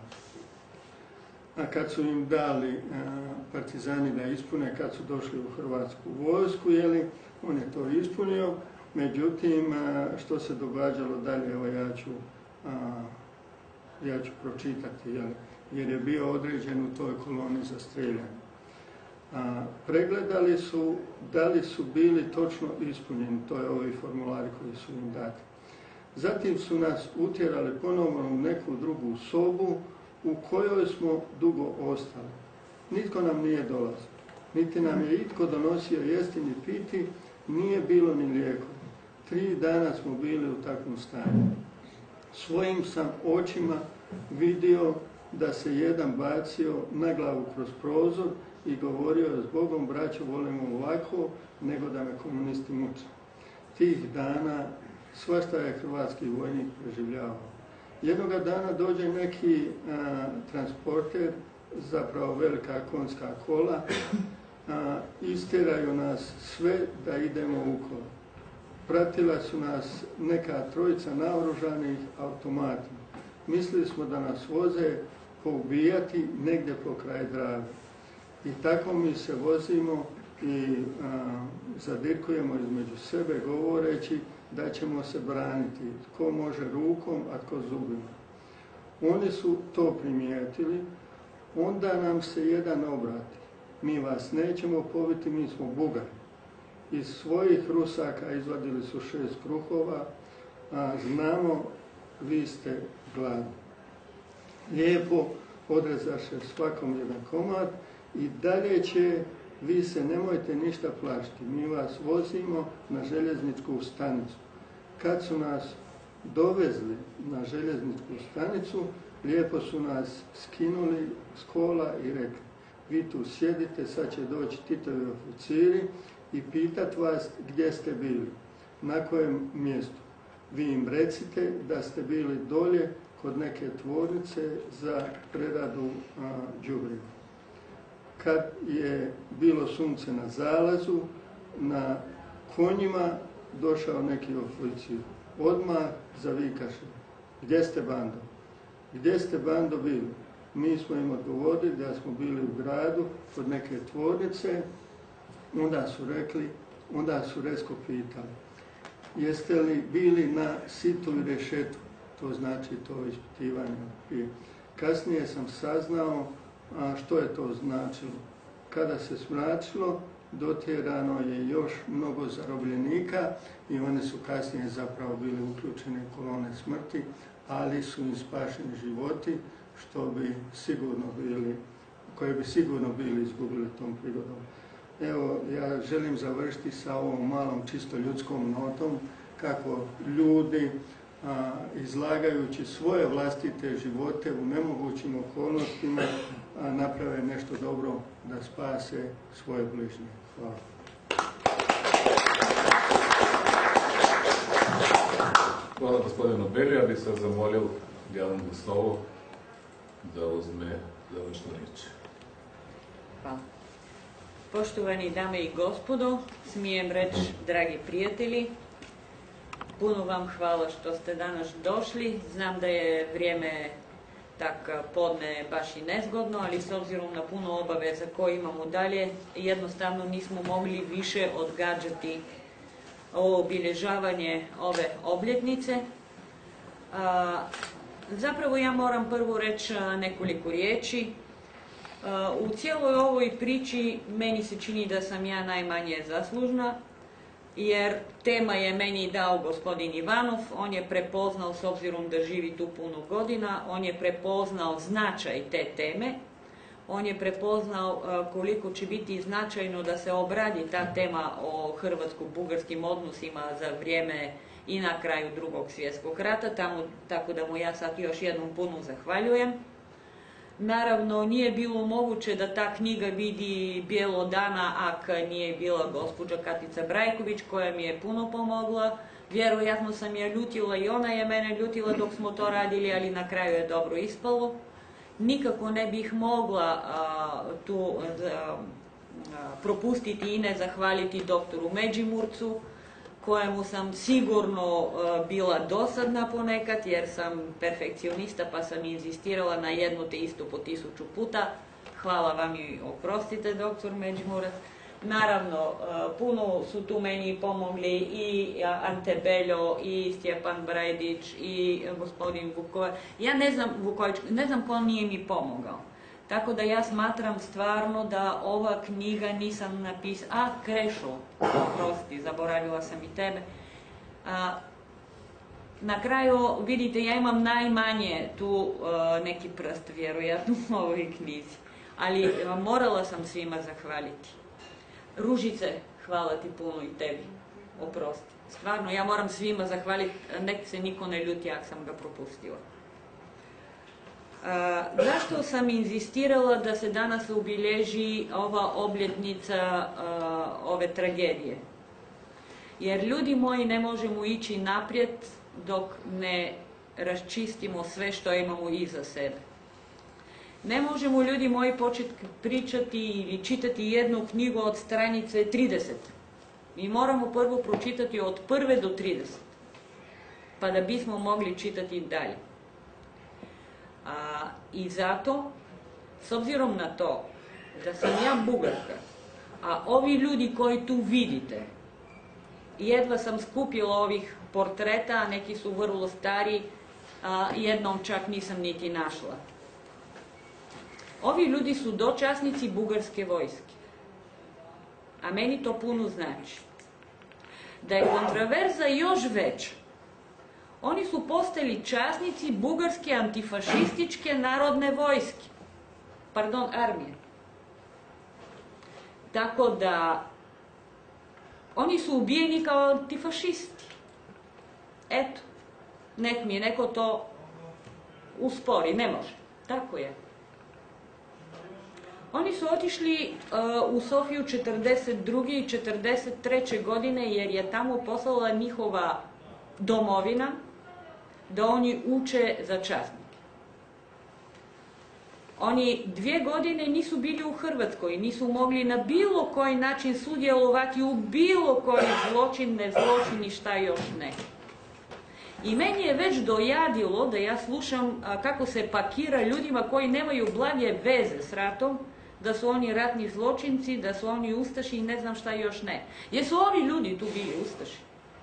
A kad su im dali a, partizani da ispune, kad su došli u hrvatsku vojsku, jeli, on je to ispunio, međutim, a, što se događalo dalje, evo ja ću, a, ja ću pročitati, jeli, jer je bio određen u toj koloni za streljanje. A, pregledali su da li su bili točno ispunjeni, to je ovi formulari koji su im dati. Zatim su nas utjerali ponovno u neku drugu sobu u kojoj smo dugo ostali. Nitko nam nije dolazio, niti nam je itko donosio jesti ni piti, nije bilo ni lijekova. Tri dana smo bili u takvom stanju. Svojim sam očima vidio da se jedan bacio na glavu kroz prozor i govorio je: "Zbogom, braćo, volimo ovako, nego da me komunisti muče." Tih dana svašta je hrvatski vojnik preživljavao. Jednoga dana dođe neki a, transporter, zapravo velika konjska kola, a, istjeraju nas sve da idemo u kola. Pratila su nas neka trojica naoružanih automatima. Mislili smo da nas voze poubijati negdje po kraju Drave. I tako mi se vozimo i a, zadirkujemo između sebe govoreći da ćemo se braniti, tko može rukom, a tko zubima. Oni su to primijetili, onda nam se jedan obrati: "Mi vas nećemo pobiti, mi smo Bugari." Iz svojih rusaka izvadili su šest kruhova, a znamo, vi ste gladni. Lijepo odrezaše svakom jedan komad i dalje će: "Vi se nemojte ništa plašiti, mi vas vozimo na željezničku stanicu." Kad su nas dovezli na željezničku stanicu, lijepo su nas skinuli s kola i rekli: vi tu sjedite, sad će doći Titovi oficiri i pitat vas gdje ste bili, na kojem mjestu. Vi im recite da ste bili dolje kod neke tvornice za preradu đubriva. Kad je bilo sunce na zalazu, na konjima došao neki oficir. Odmah zavikaše: gdje ste, bando? Gdje ste, bando, bili? Mi smo im odgovorili da smo bili u gradu kod neke tvornice. Onda su rekli, onda su rezko pitali: jeste li bili na situ i rešetu? To znači to ispitivanje. Kasnije sam saznao a što je to značilo. Kada se smračilo, dotjerano je još mnogo zarobljenika i oni su kasnije zapravo bili uključeni u kolone smrti, ali su im spašeni životi, što bi sigurno bili, koje bi sigurno bili izgubili tom prigodom. Evo, ja želim završiti sa ovom malom čisto ljudskom notom kako ljudi a, izlagajući svoje vlastite živote u nemogućim okolnostima a, naprave nešto dobro da spase svoje bližnje. Hvala. Hvala gospodinu Beri. Ja bih sad zamolio Dijanu Gusnovu da uzme završnu riječ. Hvala. Poštovani dame i gospodo, smijem reći dragi prijatelji, puno vam hvala što ste danas došli. Znam da je vrijeme tak podne baš i nezgodno, ali s obzirom na puno obaveza koje imamo dalje, jednostavno nismo mogli više odgađati ovo obilježavanje ove obljetnice. A, zapravo ja moram prvo reći nekoliko riječi. U cijeloj ovoj priči meni se čini da sam ja najmanje zaslužna, jer tema je meni dao gospodin Ivanov. On je prepoznao, s obzirom da živi tu puno godina, on je prepoznao značaj te teme. On je prepoznao koliko će biti značajno da se obradi ta tema o hrvatsko-bugarskim odnosima za vrijeme i na kraju Drugog svjetskog rata, tamo, tako da mu ja sad još jednom puno zahvaljujem. Naravno, nije bilo moguće da ta knjiga vidi bijelo dana ako nije bila gospođa Katica Brajković, koja mi je puno pomogla. Vjerojatno sam je ljutila i ona je mene ljutila dok smo to radili, ali na kraju je dobro ispalo. Nikako ne bih mogla a, tu a, propustiti i ne zahvaliti doktoru Međimurcu, kojemu sam sigurno uh, bila dosadna ponekad, jer sam perfekcionista pa sam inzistirala na jedno te isto po tisuću puta. Hvala vam i oprostite, doktor Međimurac. Naravno, uh, puno su tu meni pomogli i Ante Beljo, i Stjepan Brajdić, i gospodin Vuković. Ja ne znam, Vuković, ne znam ko nije mi pomogao. Tako da ja smatram stvarno da ova knjiga nisam napisala... A, Krešo, oprosti, zaboravila sam i tebe. A, na kraju, vidite, ja imam najmanje tu a, neki prst, vjerojatno, u ovoj knjizi. Ali a, morala sam svima zahvaliti. Ružice, hvala ti puno i tebi, oprosti. Stvarno, ja moram svima zahvaliti, nek se niko ne ljuti ako sam ga propustila. Uh, zašto sam inzistirala da se danas obilježi ova obljetnica uh, ove tragedije? Jer ljudi moji, ne možemo ići naprijed dok ne raščistimo sve što imamo iza sebe. Ne možemo, ljudi moji, početi pričati ili čitati jednu knjigu od stranice trideset. Mi moramo prvo pročitati od prve do trideset, pa da bismo mogli čitati dalje. A, I zato, s obzirom na to da sam ja Bugarka, a ovi ljudi koji tu vidite, jedva sam skupila ovih portreta, a neki su vrlo stari, a jednom čak nisam niti našla. Ovi ljudi su dočasnici bugarske vojske, a meni to puno znači. Da je kontraverza još veća, oni su postali časnici bugarske antifašističke narodne vojske, pardon, armije. Tako da, oni su ubijeni kao antifašisti. Eto. nek mi neko to uspori, ne može. Tako je. Oni su otišli uh, u Sofiju četrdeset druge i četrdeset treće godine jer je tamo poslala njihova domovina da oni uče za časnike. Oni dvije godine nisu bili u Hrvatskoj, nisu mogli na bilo koji način sudjelovati u bilo koji zločin, ne zločin i šta još ne. I meni je već dojadilo da ja slušam a, kako se pakira ljudima koji nemaju blage veze s ratom, da su oni ratni zločinci, da su oni ustaši i ne znam šta još ne. Jesu oni ljudi tu bili ustaši?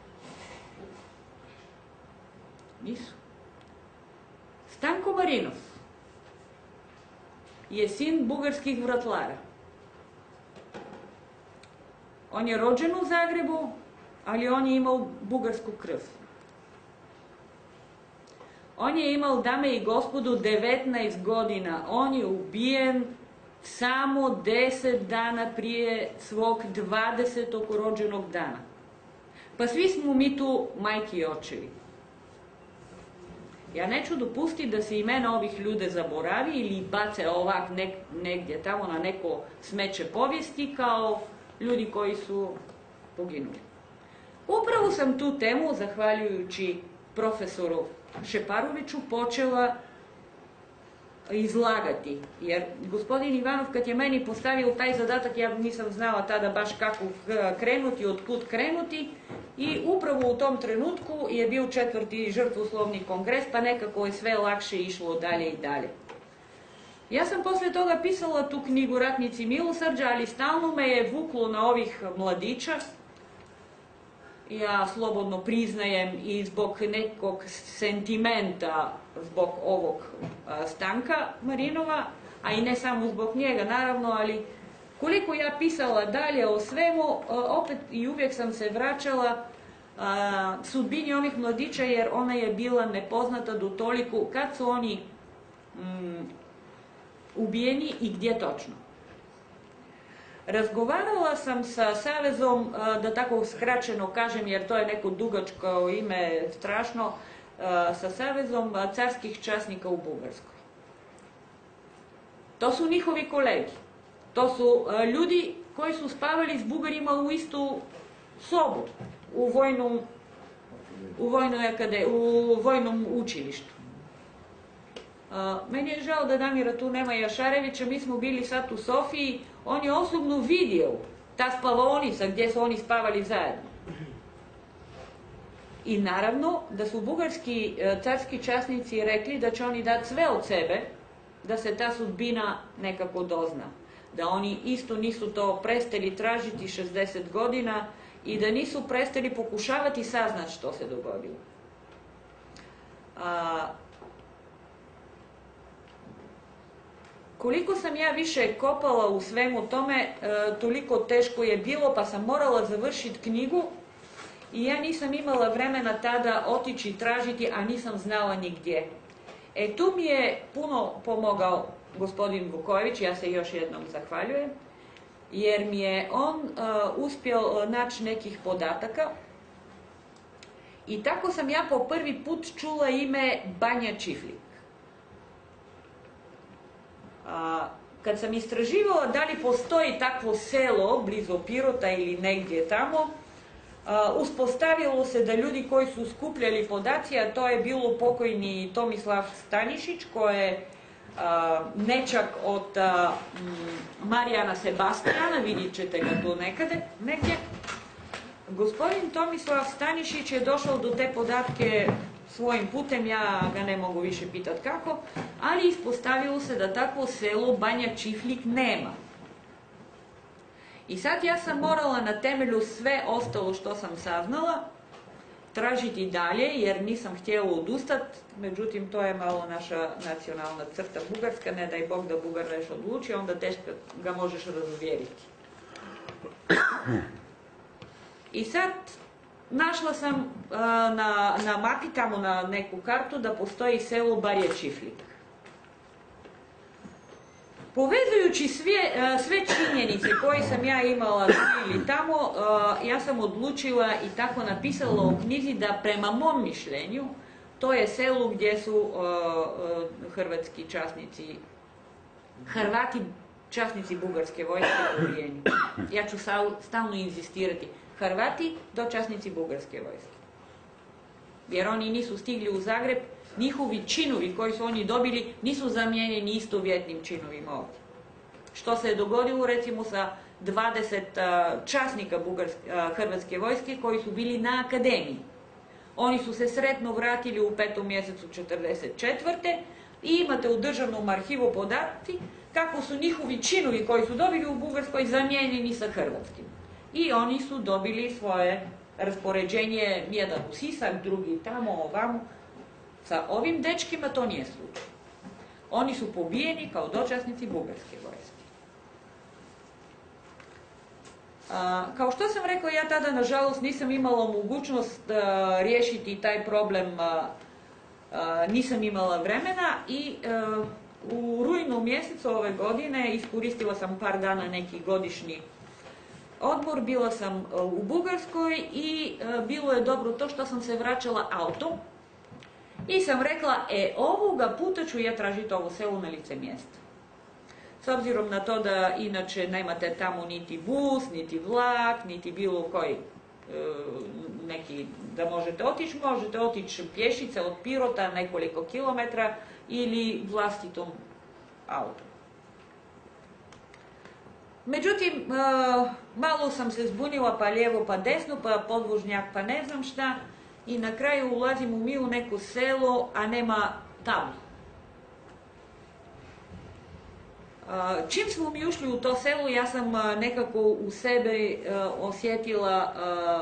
Nisu. Stanko Marinov je sin bugarskih vratlara. On je rođen u Zagrebu, ali on je imao bugarsku krv. On je imao, dame i gospodu, devetnaest godina. On je ubijen samo deset dana prije svog dvadesetog rođenog dana. Pa svi smo mi tu majki i očevi. Ja neću dopustiti da se imena ovih ljude zaboravi ili bace ovak nek, negdje tamo na neko smeće povijesti kao ljudi koji su poginuli. Upravo sam tu temu, zahvaljujući profesoru Šeparoviću, počela izlagati. Jer gospodin Ivanov kad je meni postavio taj zadatak, ja nisam znala tada baš kako krenuti, otkud krenuti. I upravo u tom trenutku je bio četvrti žrtvoslovni kongres, pa nekako je sve lakše išlo dalje i dalje. Ja sam poslije toga pisala tu knjigu Ratnici milosrđa, ali stalno me je vuklo na ovih mladića. Ja slobodno priznajem i zbog nekog sentimenta zbog ovog Stanka Marinova, a i ne samo zbog njega naravno, ali koliko ja pisala dalje o svemu, opet i uvijek sam se vraćala sudbini ovih mladića, jer ona je bila nepoznata do toliko kad su oni mm, ubijeni i gdje točno. Razgovarala sam sa Savezom, da tako skraćeno kažem, jer to je neko dugačko ime, strašno, sa Savezom carskih časnika u Bugarskoj. To su njihovi kolegi. To su ljudi koji su spavali s Bugarima u istu sobu, u vojnom, u vojnoj akade, u vojnom učilištu. Meni je žao da Damira tu nema Jašarevića, mi smo bili sad u Sofiji, on je osobno vidio ta spavaonica gdje su oni spavali zajedno. I naravno da su bugarski carski časnici rekli da će oni dati sve od sebe da se ta sudbina nekako dozna. Da oni isto nisu to prestali tražiti šezdeset godina i da nisu prestali pokušavati saznati što se dogodilo. A, koliko sam ja više kopala u svemu tome, e, toliko teško je bilo, pa sam morala završiti knjigu i ja nisam imala vremena tada otići tražiti, a nisam znala nigdje. E tu mi je puno pomogao gospodin Vukojević, ja se još jednom zahvaljujem, jer mi je on uh, uspio naći nekih podataka i tako sam ja po prvi put čula ime Banja Čiflik. Uh, kad sam istraživala da li postoji takvo selo blizu Pirota ili negdje tamo, uh, uspostavilo se da ljudi koji su skupljali podaci, a to je bilo pokojni Tomislav Stanišić, koji je Uh, nečak od uh, Marijana Sebastijana, vidjet ćete ga tu nekade, negdje. Gospodin Tomislav Stanišić je došao do te podatke svojim putem, ja ga ne mogu više pitati kako, ali ispostavilo se da takvo selo Banja Čiflik nema. I sad ja sam morala na temelju sve ostalo što sam saznala tražiti dalje, jer nisam htjela odustati, međutim to je malo naša nacionalna crta bugarska, ne daj Bog da Bugar već odluči, onda teško ga možeš razuvjeriti. I sad našla sam uh, na, na mapi tamo na neku kartu da postoji selo Barje Čiflik. Povezujući sve, sve činjenice koje sam ja imala ili tamo, ja sam odlučila i tako napisala u knjizi da prema mom mišljenju To je selo gdje su uh, uh, hrvatski časnici, Hrvati časnici bugarske vojske pobijeni. Ja ću stalno inzistirati. Hrvati dočasnici bugarske vojske. Jer oni nisu stigli u Zagreb, njihovi činovi koji su oni dobili nisu zamijenjeni istovjetnim činovima ovdje. Što se je dogodilo recimo sa dvadeset časnika bugarske, hrvatske vojske koji su bili na akademiji. Oni su se sretno vratili u petom mjesecu četrdeset četvrte i imate u državnom arhivu podatci kako su njihovi činovi koji su dobili u Bugarskoj zamijenjeni sa hrvatskim. I oni su dobili svoje raspoređenje, jedan u Sisak, drugi tamo, ovamo. Sa ovim dečkima to nije slučaj. Oni su pobijeni kao dočasnici bugarske vojske. A, kao što sam rekao, ja tada nažalost nisam imala mogućnost a, riješiti taj problem, a, a, nisam imala vremena i a, u rujnu mjesecu ove godine iskoristila sam par dana neki godišnji odmor, bila sam u Bugarskoj i a, bilo je dobro to što sam se vraćala autom i sam rekla, e, ovoga puta ću ja tražiti ovo selo na lice mjesta. S obzirom na to da inače nemate tamo niti bus, niti vlak, niti bilo koji e, neki da možete otići, možete otići pješice od Pirota nekoliko kilometra ili vlastitom autom. Međutim, e, malo sam se zbunila pa lijevo pa desno, pa podvožnjak pa ne znam šta i na kraju ulazimo mi u neko selo, a nema tablu. Čim smo mi ušli u to selo, ja sam nekako u sebi osjetila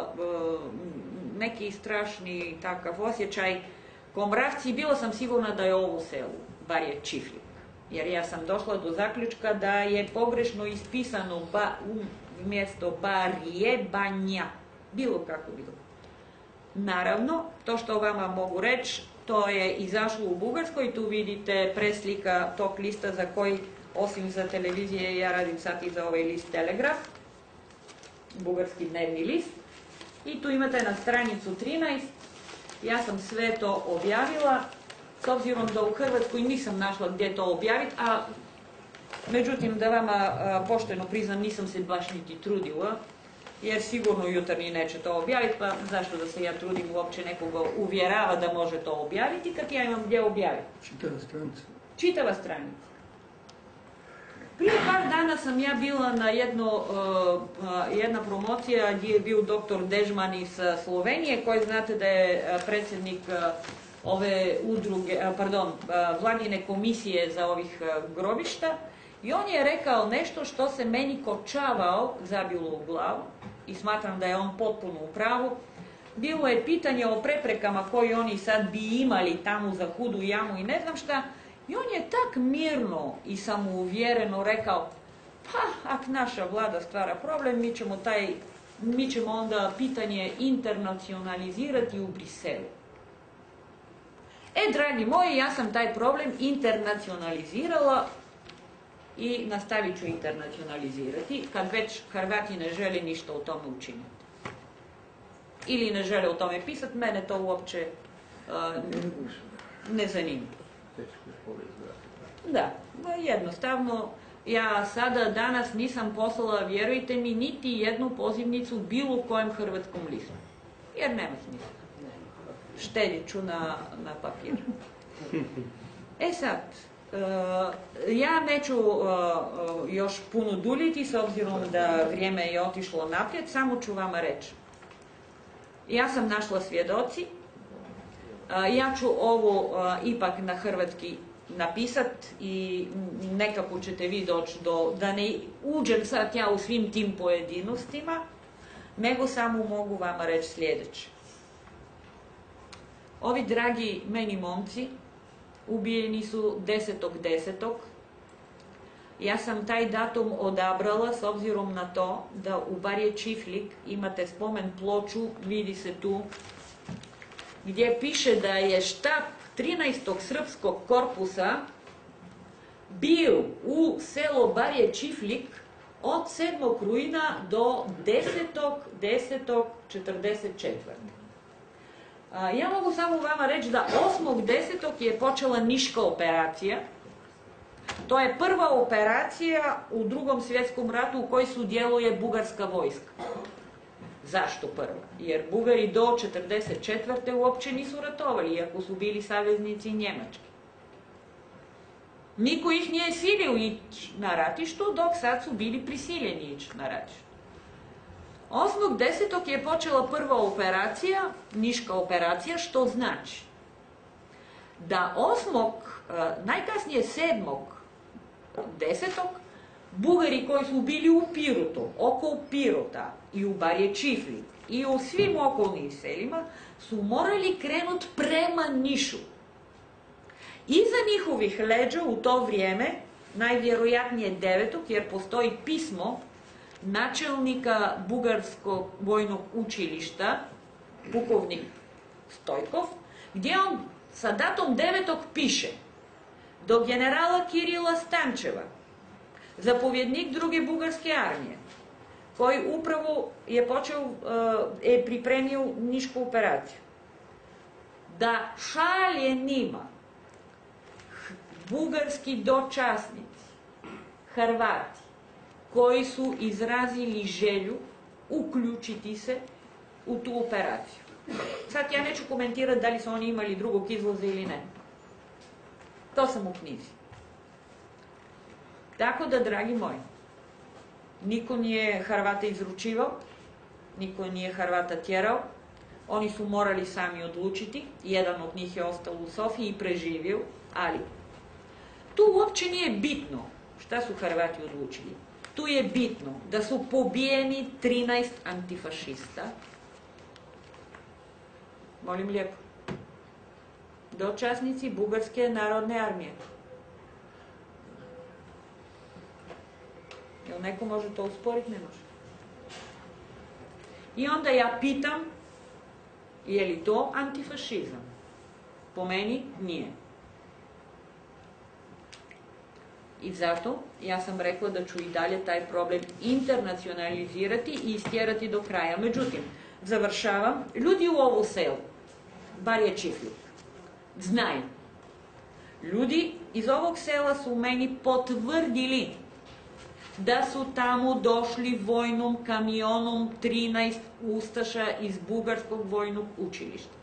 neki strašni takav osjećaj ko mravci i bila sam sigurna da je ovo selo, bar je Čifljik. Jer ja sam došla do zaključka da je pogrešno ispisano ba, umjesto Barje, Banja, bilo kako bilo. Naravno, to što vama mogu reći, to je izašlo u Bugarskoj, tu vidite preslika tog lista za koji osim za televizije, ja radim sad i za ovaj list Telegraf, bugarski dnevni list. I tu imate na stranicu trinaest, ja sam sve to objavila, s obzirom da u Hrvatskoj nisam našla gdje to objaviti, a međutim da vama a, pošteno priznam, nisam se baš niti trudila, jer sigurno Jutarnji neće to objaviti, pa zašto da se ja trudim uopće nekoga uvjerava da može to objaviti, kad ja imam gdje objaviti. Čitava stranica. Čitava stranica. Prije par dana sam ja bila na jedno, uh, jedna promocija gdje je bio doktor Dežman iz Slovenije, koji znate da je predsjednik uh, ove udruge, uh, pardon, uh, vladine komisije za ovih uh, grobišta. I on je rekao nešto što se meni kočavao, zabilo u glavu i smatram da je on potpuno u pravu. Bilo je pitanje o preprekama koje oni sad bi imali tamo za Hudu jamu i ne znam šta. I on je tak mirno i samouvjereno rekao, pa ak naša vlada stvara problem, mi ćemo, taj, mi ćemo onda pitanje internacionalizirati u Briselu. E, dragi moji, ja sam taj problem internacionalizirala i nastavit ću internacionalizirati kad već Hrvati ne žele ništa o tome učiniti. Ili ne žele o tome pisati, mene to uopće uh, ne zanima. Da, jednostavno, ja sada danas nisam poslala, vjerujte mi, niti jednu pozivnicu bilo kojem hrvatskom listu. Jer nema smisla. Štedit ću na, na papir. E sad, uh, ja neću uh, još puno duljiti, s obzirom da vrijeme je otišlo naprijed, samo ću vama reći. Ja sam našla svjedoci, uh, ja ću ovo uh, ipak na hrvatski napisat i nekako ćete vi doći do, da ne uđem sad ja u svim tim pojedinostima, nego samo mogu vama reći sljedeće. Ovi dragi meni momci ubijeni su desetog desetog Ja sam taj datum odabrala s obzirom na to da u Barje Čifljik imate spomen ploču, vidi se tu, gdje piše da je štab trinaestog srpskog korpusa bio u selo Barje Čifljik od sedmog rujna do desetog desetog četrdeset četvrte A, ja mogu samo vama reći da osmog desetog je počela Niška operacija. To je prva operacija u drugom svjetskom ratu u kojoj sudjeluje bugarska vojska. Zašto prva? Jer Bugari do četrdeset četvrte uopće nisu ratovali, iako su bili saveznici Njemačke. Niko ih nije silio ići na ratištu, dok sad su bili prisiljeni ići na ratištu. osmog desetog je počela prva operacija, Niška operacija, što znači da osmog, najkasnije sedmog desetog Bugari koji su bili u Pirotu, oko Pirota i u Barje Čifli i u svim okolnim selima su morali krenuti prema Nišu. Iza njihovih leđa u to vrijeme, najvjerojatnije devetog, jer postoji pismo načelnika Bugarskog vojnog učilišta, pukovnik Stojkov, gdje on sa datom devetog piše: do generala Kirila Stančeva, zapovjednik druge bugarske armije, koji upravo je počeo, je pripremio Nišku operaciju, da šalje njima bugarski dočasnici, Hrvati, koji su izrazili želju uključiti se u tu operaciju. Sad ja neću komentirati da li su oni imali drugog izvoza ili ne. To sam u knjizi. Tako da, dragi moji, niko nije Hrvata izručivao, niko nije Hrvata tjerao, oni su morali sami odlučiti, jedan od njih je ostao u Sofiji i preživio, ali tu uopće nije bitno šta su Hrvati odlučili. Tu je bitno da su pobijeni trinaest antifašista. Molim lijepo. Dočasnici Bugarske narodne armije. Jel neko može to usporiti? Ne može. I onda ja pitam, je li to antifašizam? Po meni nije. I zato ja sam rekla da ću i dalje taj problem internacionalizirati i istjerati do kraja. Međutim, završavam, ljudi u ovu selu, Barje Čifljuk, znaju. Ljudi iz ovog sela su meni potvrdili da su tamo došli vojnom kamionom trinaest ustaša iz Bugarskog vojnog učilišta.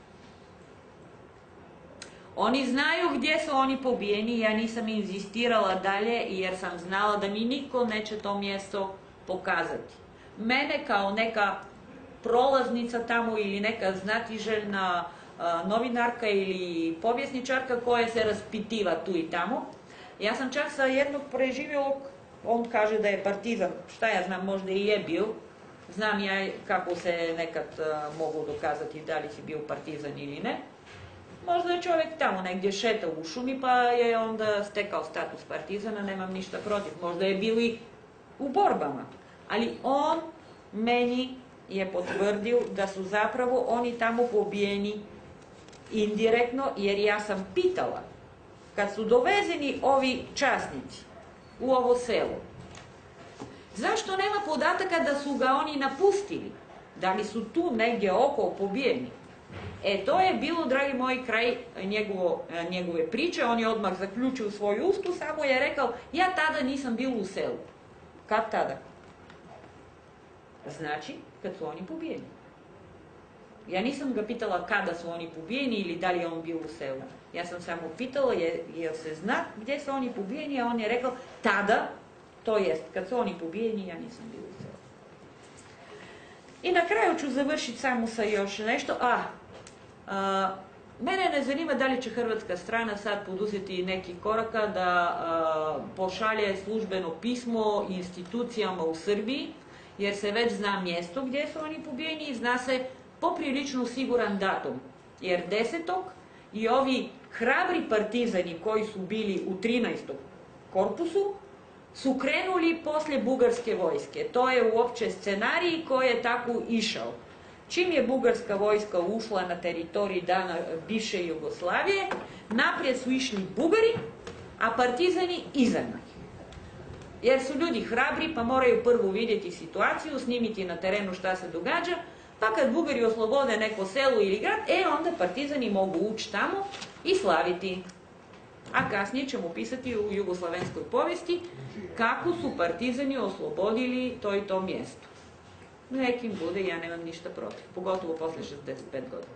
Oni znaju gdje su oni pobijeni, ja nisam inzistirala dalje jer sam znala da mi niko neće to mjesto pokazati. Mene kao neka prolaznica tamo ili neka znatiželjna a, novinarka ili povjesničarka koja se raspitiva tu i tamo, ja sam čak sa jednog preživjelog, on kaže da je partizan, šta ja znam, možda i je bio, znam ja kako se nekad a, mogu dokazati da li si bio partizan ili ne. Možda je čovjek tamo negdje šetao u šumi pa je onda stekao status partizana, nemam ništa protiv. Možda je bili u borbama. Ali on meni je potvrdio da su zapravo oni tamo pobijeni indirektno, jer ja sam pitala, kad su dovezeni ovi časnici u ovo selo, zašto nema podataka da su ga oni napustili? Da li su tu negdje oko pobijeni? E, to je bilo, dragi moji, kraj njegovo, njegove priče. On je odmah zaključio svoj ustu, samo je rekao, ja tada nisam bio u selu. Kad tada? Znači, kad su oni pobijeni. Ja nisam ga pitala kada su oni pobijeni ili da li je on bio u selu. Ja sam samo pitala, je, je se zna gdje su oni pobijeni, a on je rekao, tada, to jest, kad su oni pobijeni, ja nisam bio u selu. I na kraju ću završiti samo sa još nešto. A, a mene ne zanima da li će hrvatska strana sad poduzeti neki koraka da a, pošalje službeno pismo institucijama u Srbiji, jer se već zna mjesto gdje su oni pobijeni i zna se poprilično siguran datum. Jer desetog i ovi hrabri partizani koji su bili u trinaestom korpusu su krenuli poslije bugarske vojske. To je uopće scenarij koji je tako išao. Čim je bugarska vojska ušla na teritorij dana bivše Jugoslavije, naprijed su išli Bugari, a partizani iza njih. Jer su ljudi hrabri pa moraju prvo vidjeti situaciju, snimiti na terenu šta se događa, pa kad Bugari oslobode neko selo ili grad, e onda partizani mogu ući tamo i slaviti. A kasnije ćemo pisati u jugoslavenskoj povijesti kako su partizani oslobodili to i to mjesto. Nekim bude, ja nemam ništa protiv, pogotovo posle šezdeset pet godina.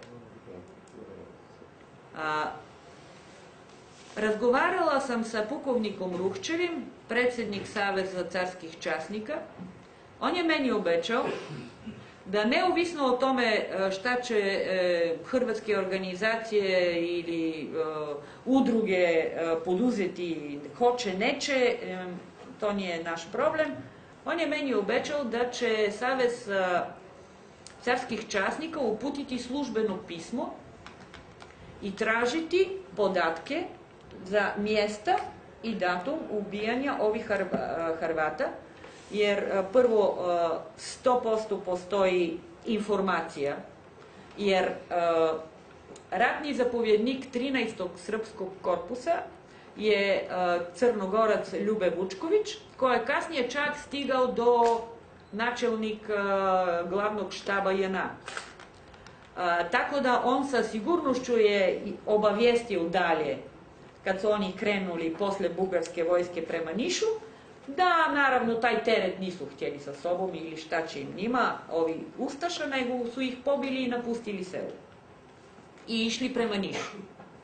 A, razgovarala sam sa pukovnikom Ruhčevim, predsjednik Saveza carskih časnika. On je meni obećao da neovisno o tome šta će e, hrvatske organizacije ili e, udruge e, poduzeti, hoće, neće, e, to nije naš problem. On je meni obećao da će Savez e, carskih časnika uputiti službeno pismo i tražiti podatke za mjesta i datum ubijanja ovih Hrvata, jer prvo sto posto postoji informacija, jer ratni zapovjednik trinaestog srpskog korpusa je Crnogorac Ljube Vučković, koji je kasnije čak stigao do načelnika glavnog štaba J N A. Tako da on sa sigurnošću je obavijestio dalje, kad su oni krenuli posle bugarske vojske prema Nišu, da naravno taj teret nisu htjeli sa sobom ili šta će im njima, ovi ustaša, nego su ih pobili i napustili selo. I išli prema Nišu.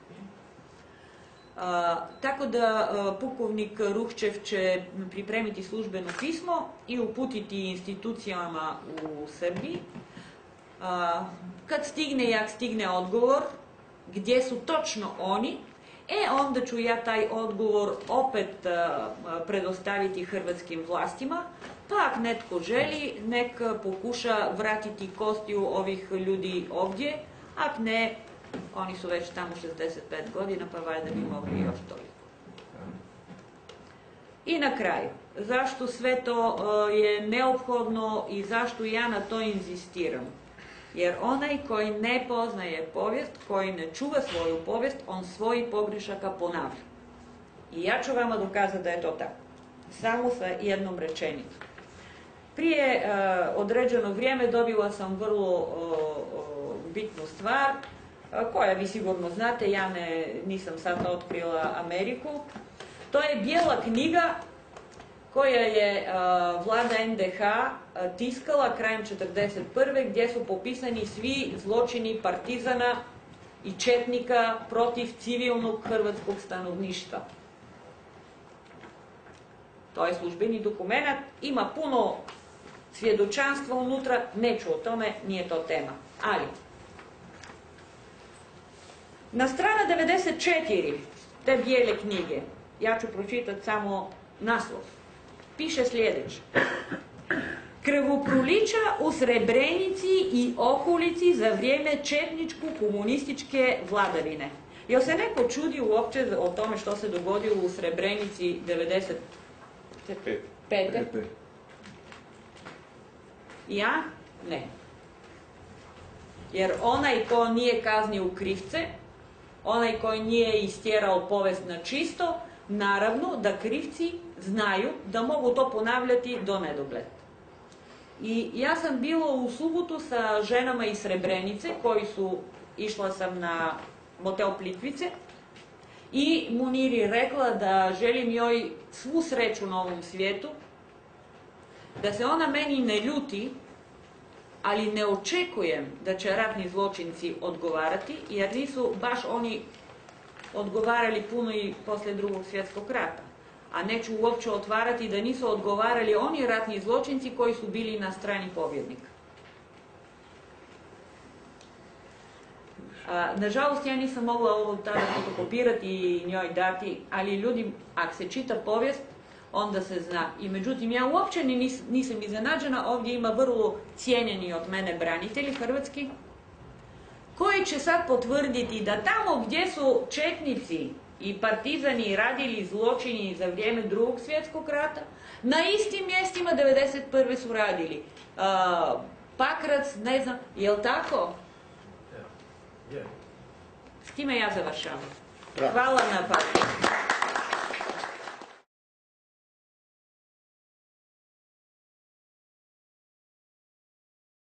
A, tako da a, pukovnik Ruhčev će pripremiti službeno pismo i uputiti institucijama u Srbiji. A, kad stigne, jak stigne odgovor, gdje su točno oni, e onda ću ja taj odgovor opet a, predostaviti hrvatskim vlastima, pa ako netko želi, nek pokuša vratiti kostiju ovih ljudi ovdje, ako ne, oni su već tamo šezdeset pet godina, pa valjda bi mogli još toliko. I na kraju, zašto sve to a, je neophodno i zašto ja na to inzistiram? Jer onaj koji ne poznaje povijest, koji ne čuva svoju povijest, on svoji pogrešaka ponavlja. I ja ću vama dokazati da je to tako. Samo sa jednom rečenicom. Prije uh, određeno vrijeme dobila sam vrlo uh, uh, bitnu stvar, uh, koja vi sigurno znate, ja ne, nisam sad otkrila Ameriku. To je bijela knjiga koja je uh, vlada N D H uh, tiskala krajem četrdeset prve gdje su popisani svi zločini partizana i četnika protiv civilnog hrvatskog stanovništva. To je službeni dokument, ima puno svjedočanstva unutra, neću o tome, nije to tema. Ali, na strana devedeset četiri te bijele knjige, ja ću pročitati samo naslov, piše sljedeće. Krvoprolića u Srebrenici i okolici za vrijeme četničko-komunističke vladavine. Jel se neko čudi uopće o tome što se dogodilo u Srebrenici devedeset pete? Ja? Ne. Jer onaj ko nije kaznio krivce, onaj koji nije istjerao povijest na čisto, naravno da krivci znaju da mogu to ponavljati do nedogled. I ja sam bila u subotu sa ženama iz Srebrenice koji su, išla sam na motel Plitvice i Muniri rekla da želim joj svu sreću na ovom svijetu, da se ona meni ne ljuti, ali ne očekujem da će ratni zločinci odgovarati, jer nisu baš oni odgovarali puno i poslije drugog svjetskog rata. A neću uopće otvarati da nisu odgovarali oni ratni zločinci koji su bili na strani pobjednika. A, nažalost, ja nisam mogla ovo tada fotokopirati i njoj dati, ali ljudi, ako se čita povijest, onda se zna. I međutim, ja uopće nis, nisam iznenađena, ovdje ima vrlo cijenjeni od mene branitelji hrvatski, koji će sad potvrditi da tamo gdje su četnici i partizani radili zločini za vrijeme drugog svjetskog rata, na istim mjestima devedeset prve su radili. Uh, Pakrac, ne znam, je li tako? S time ja završavam. Hvala na pažnju.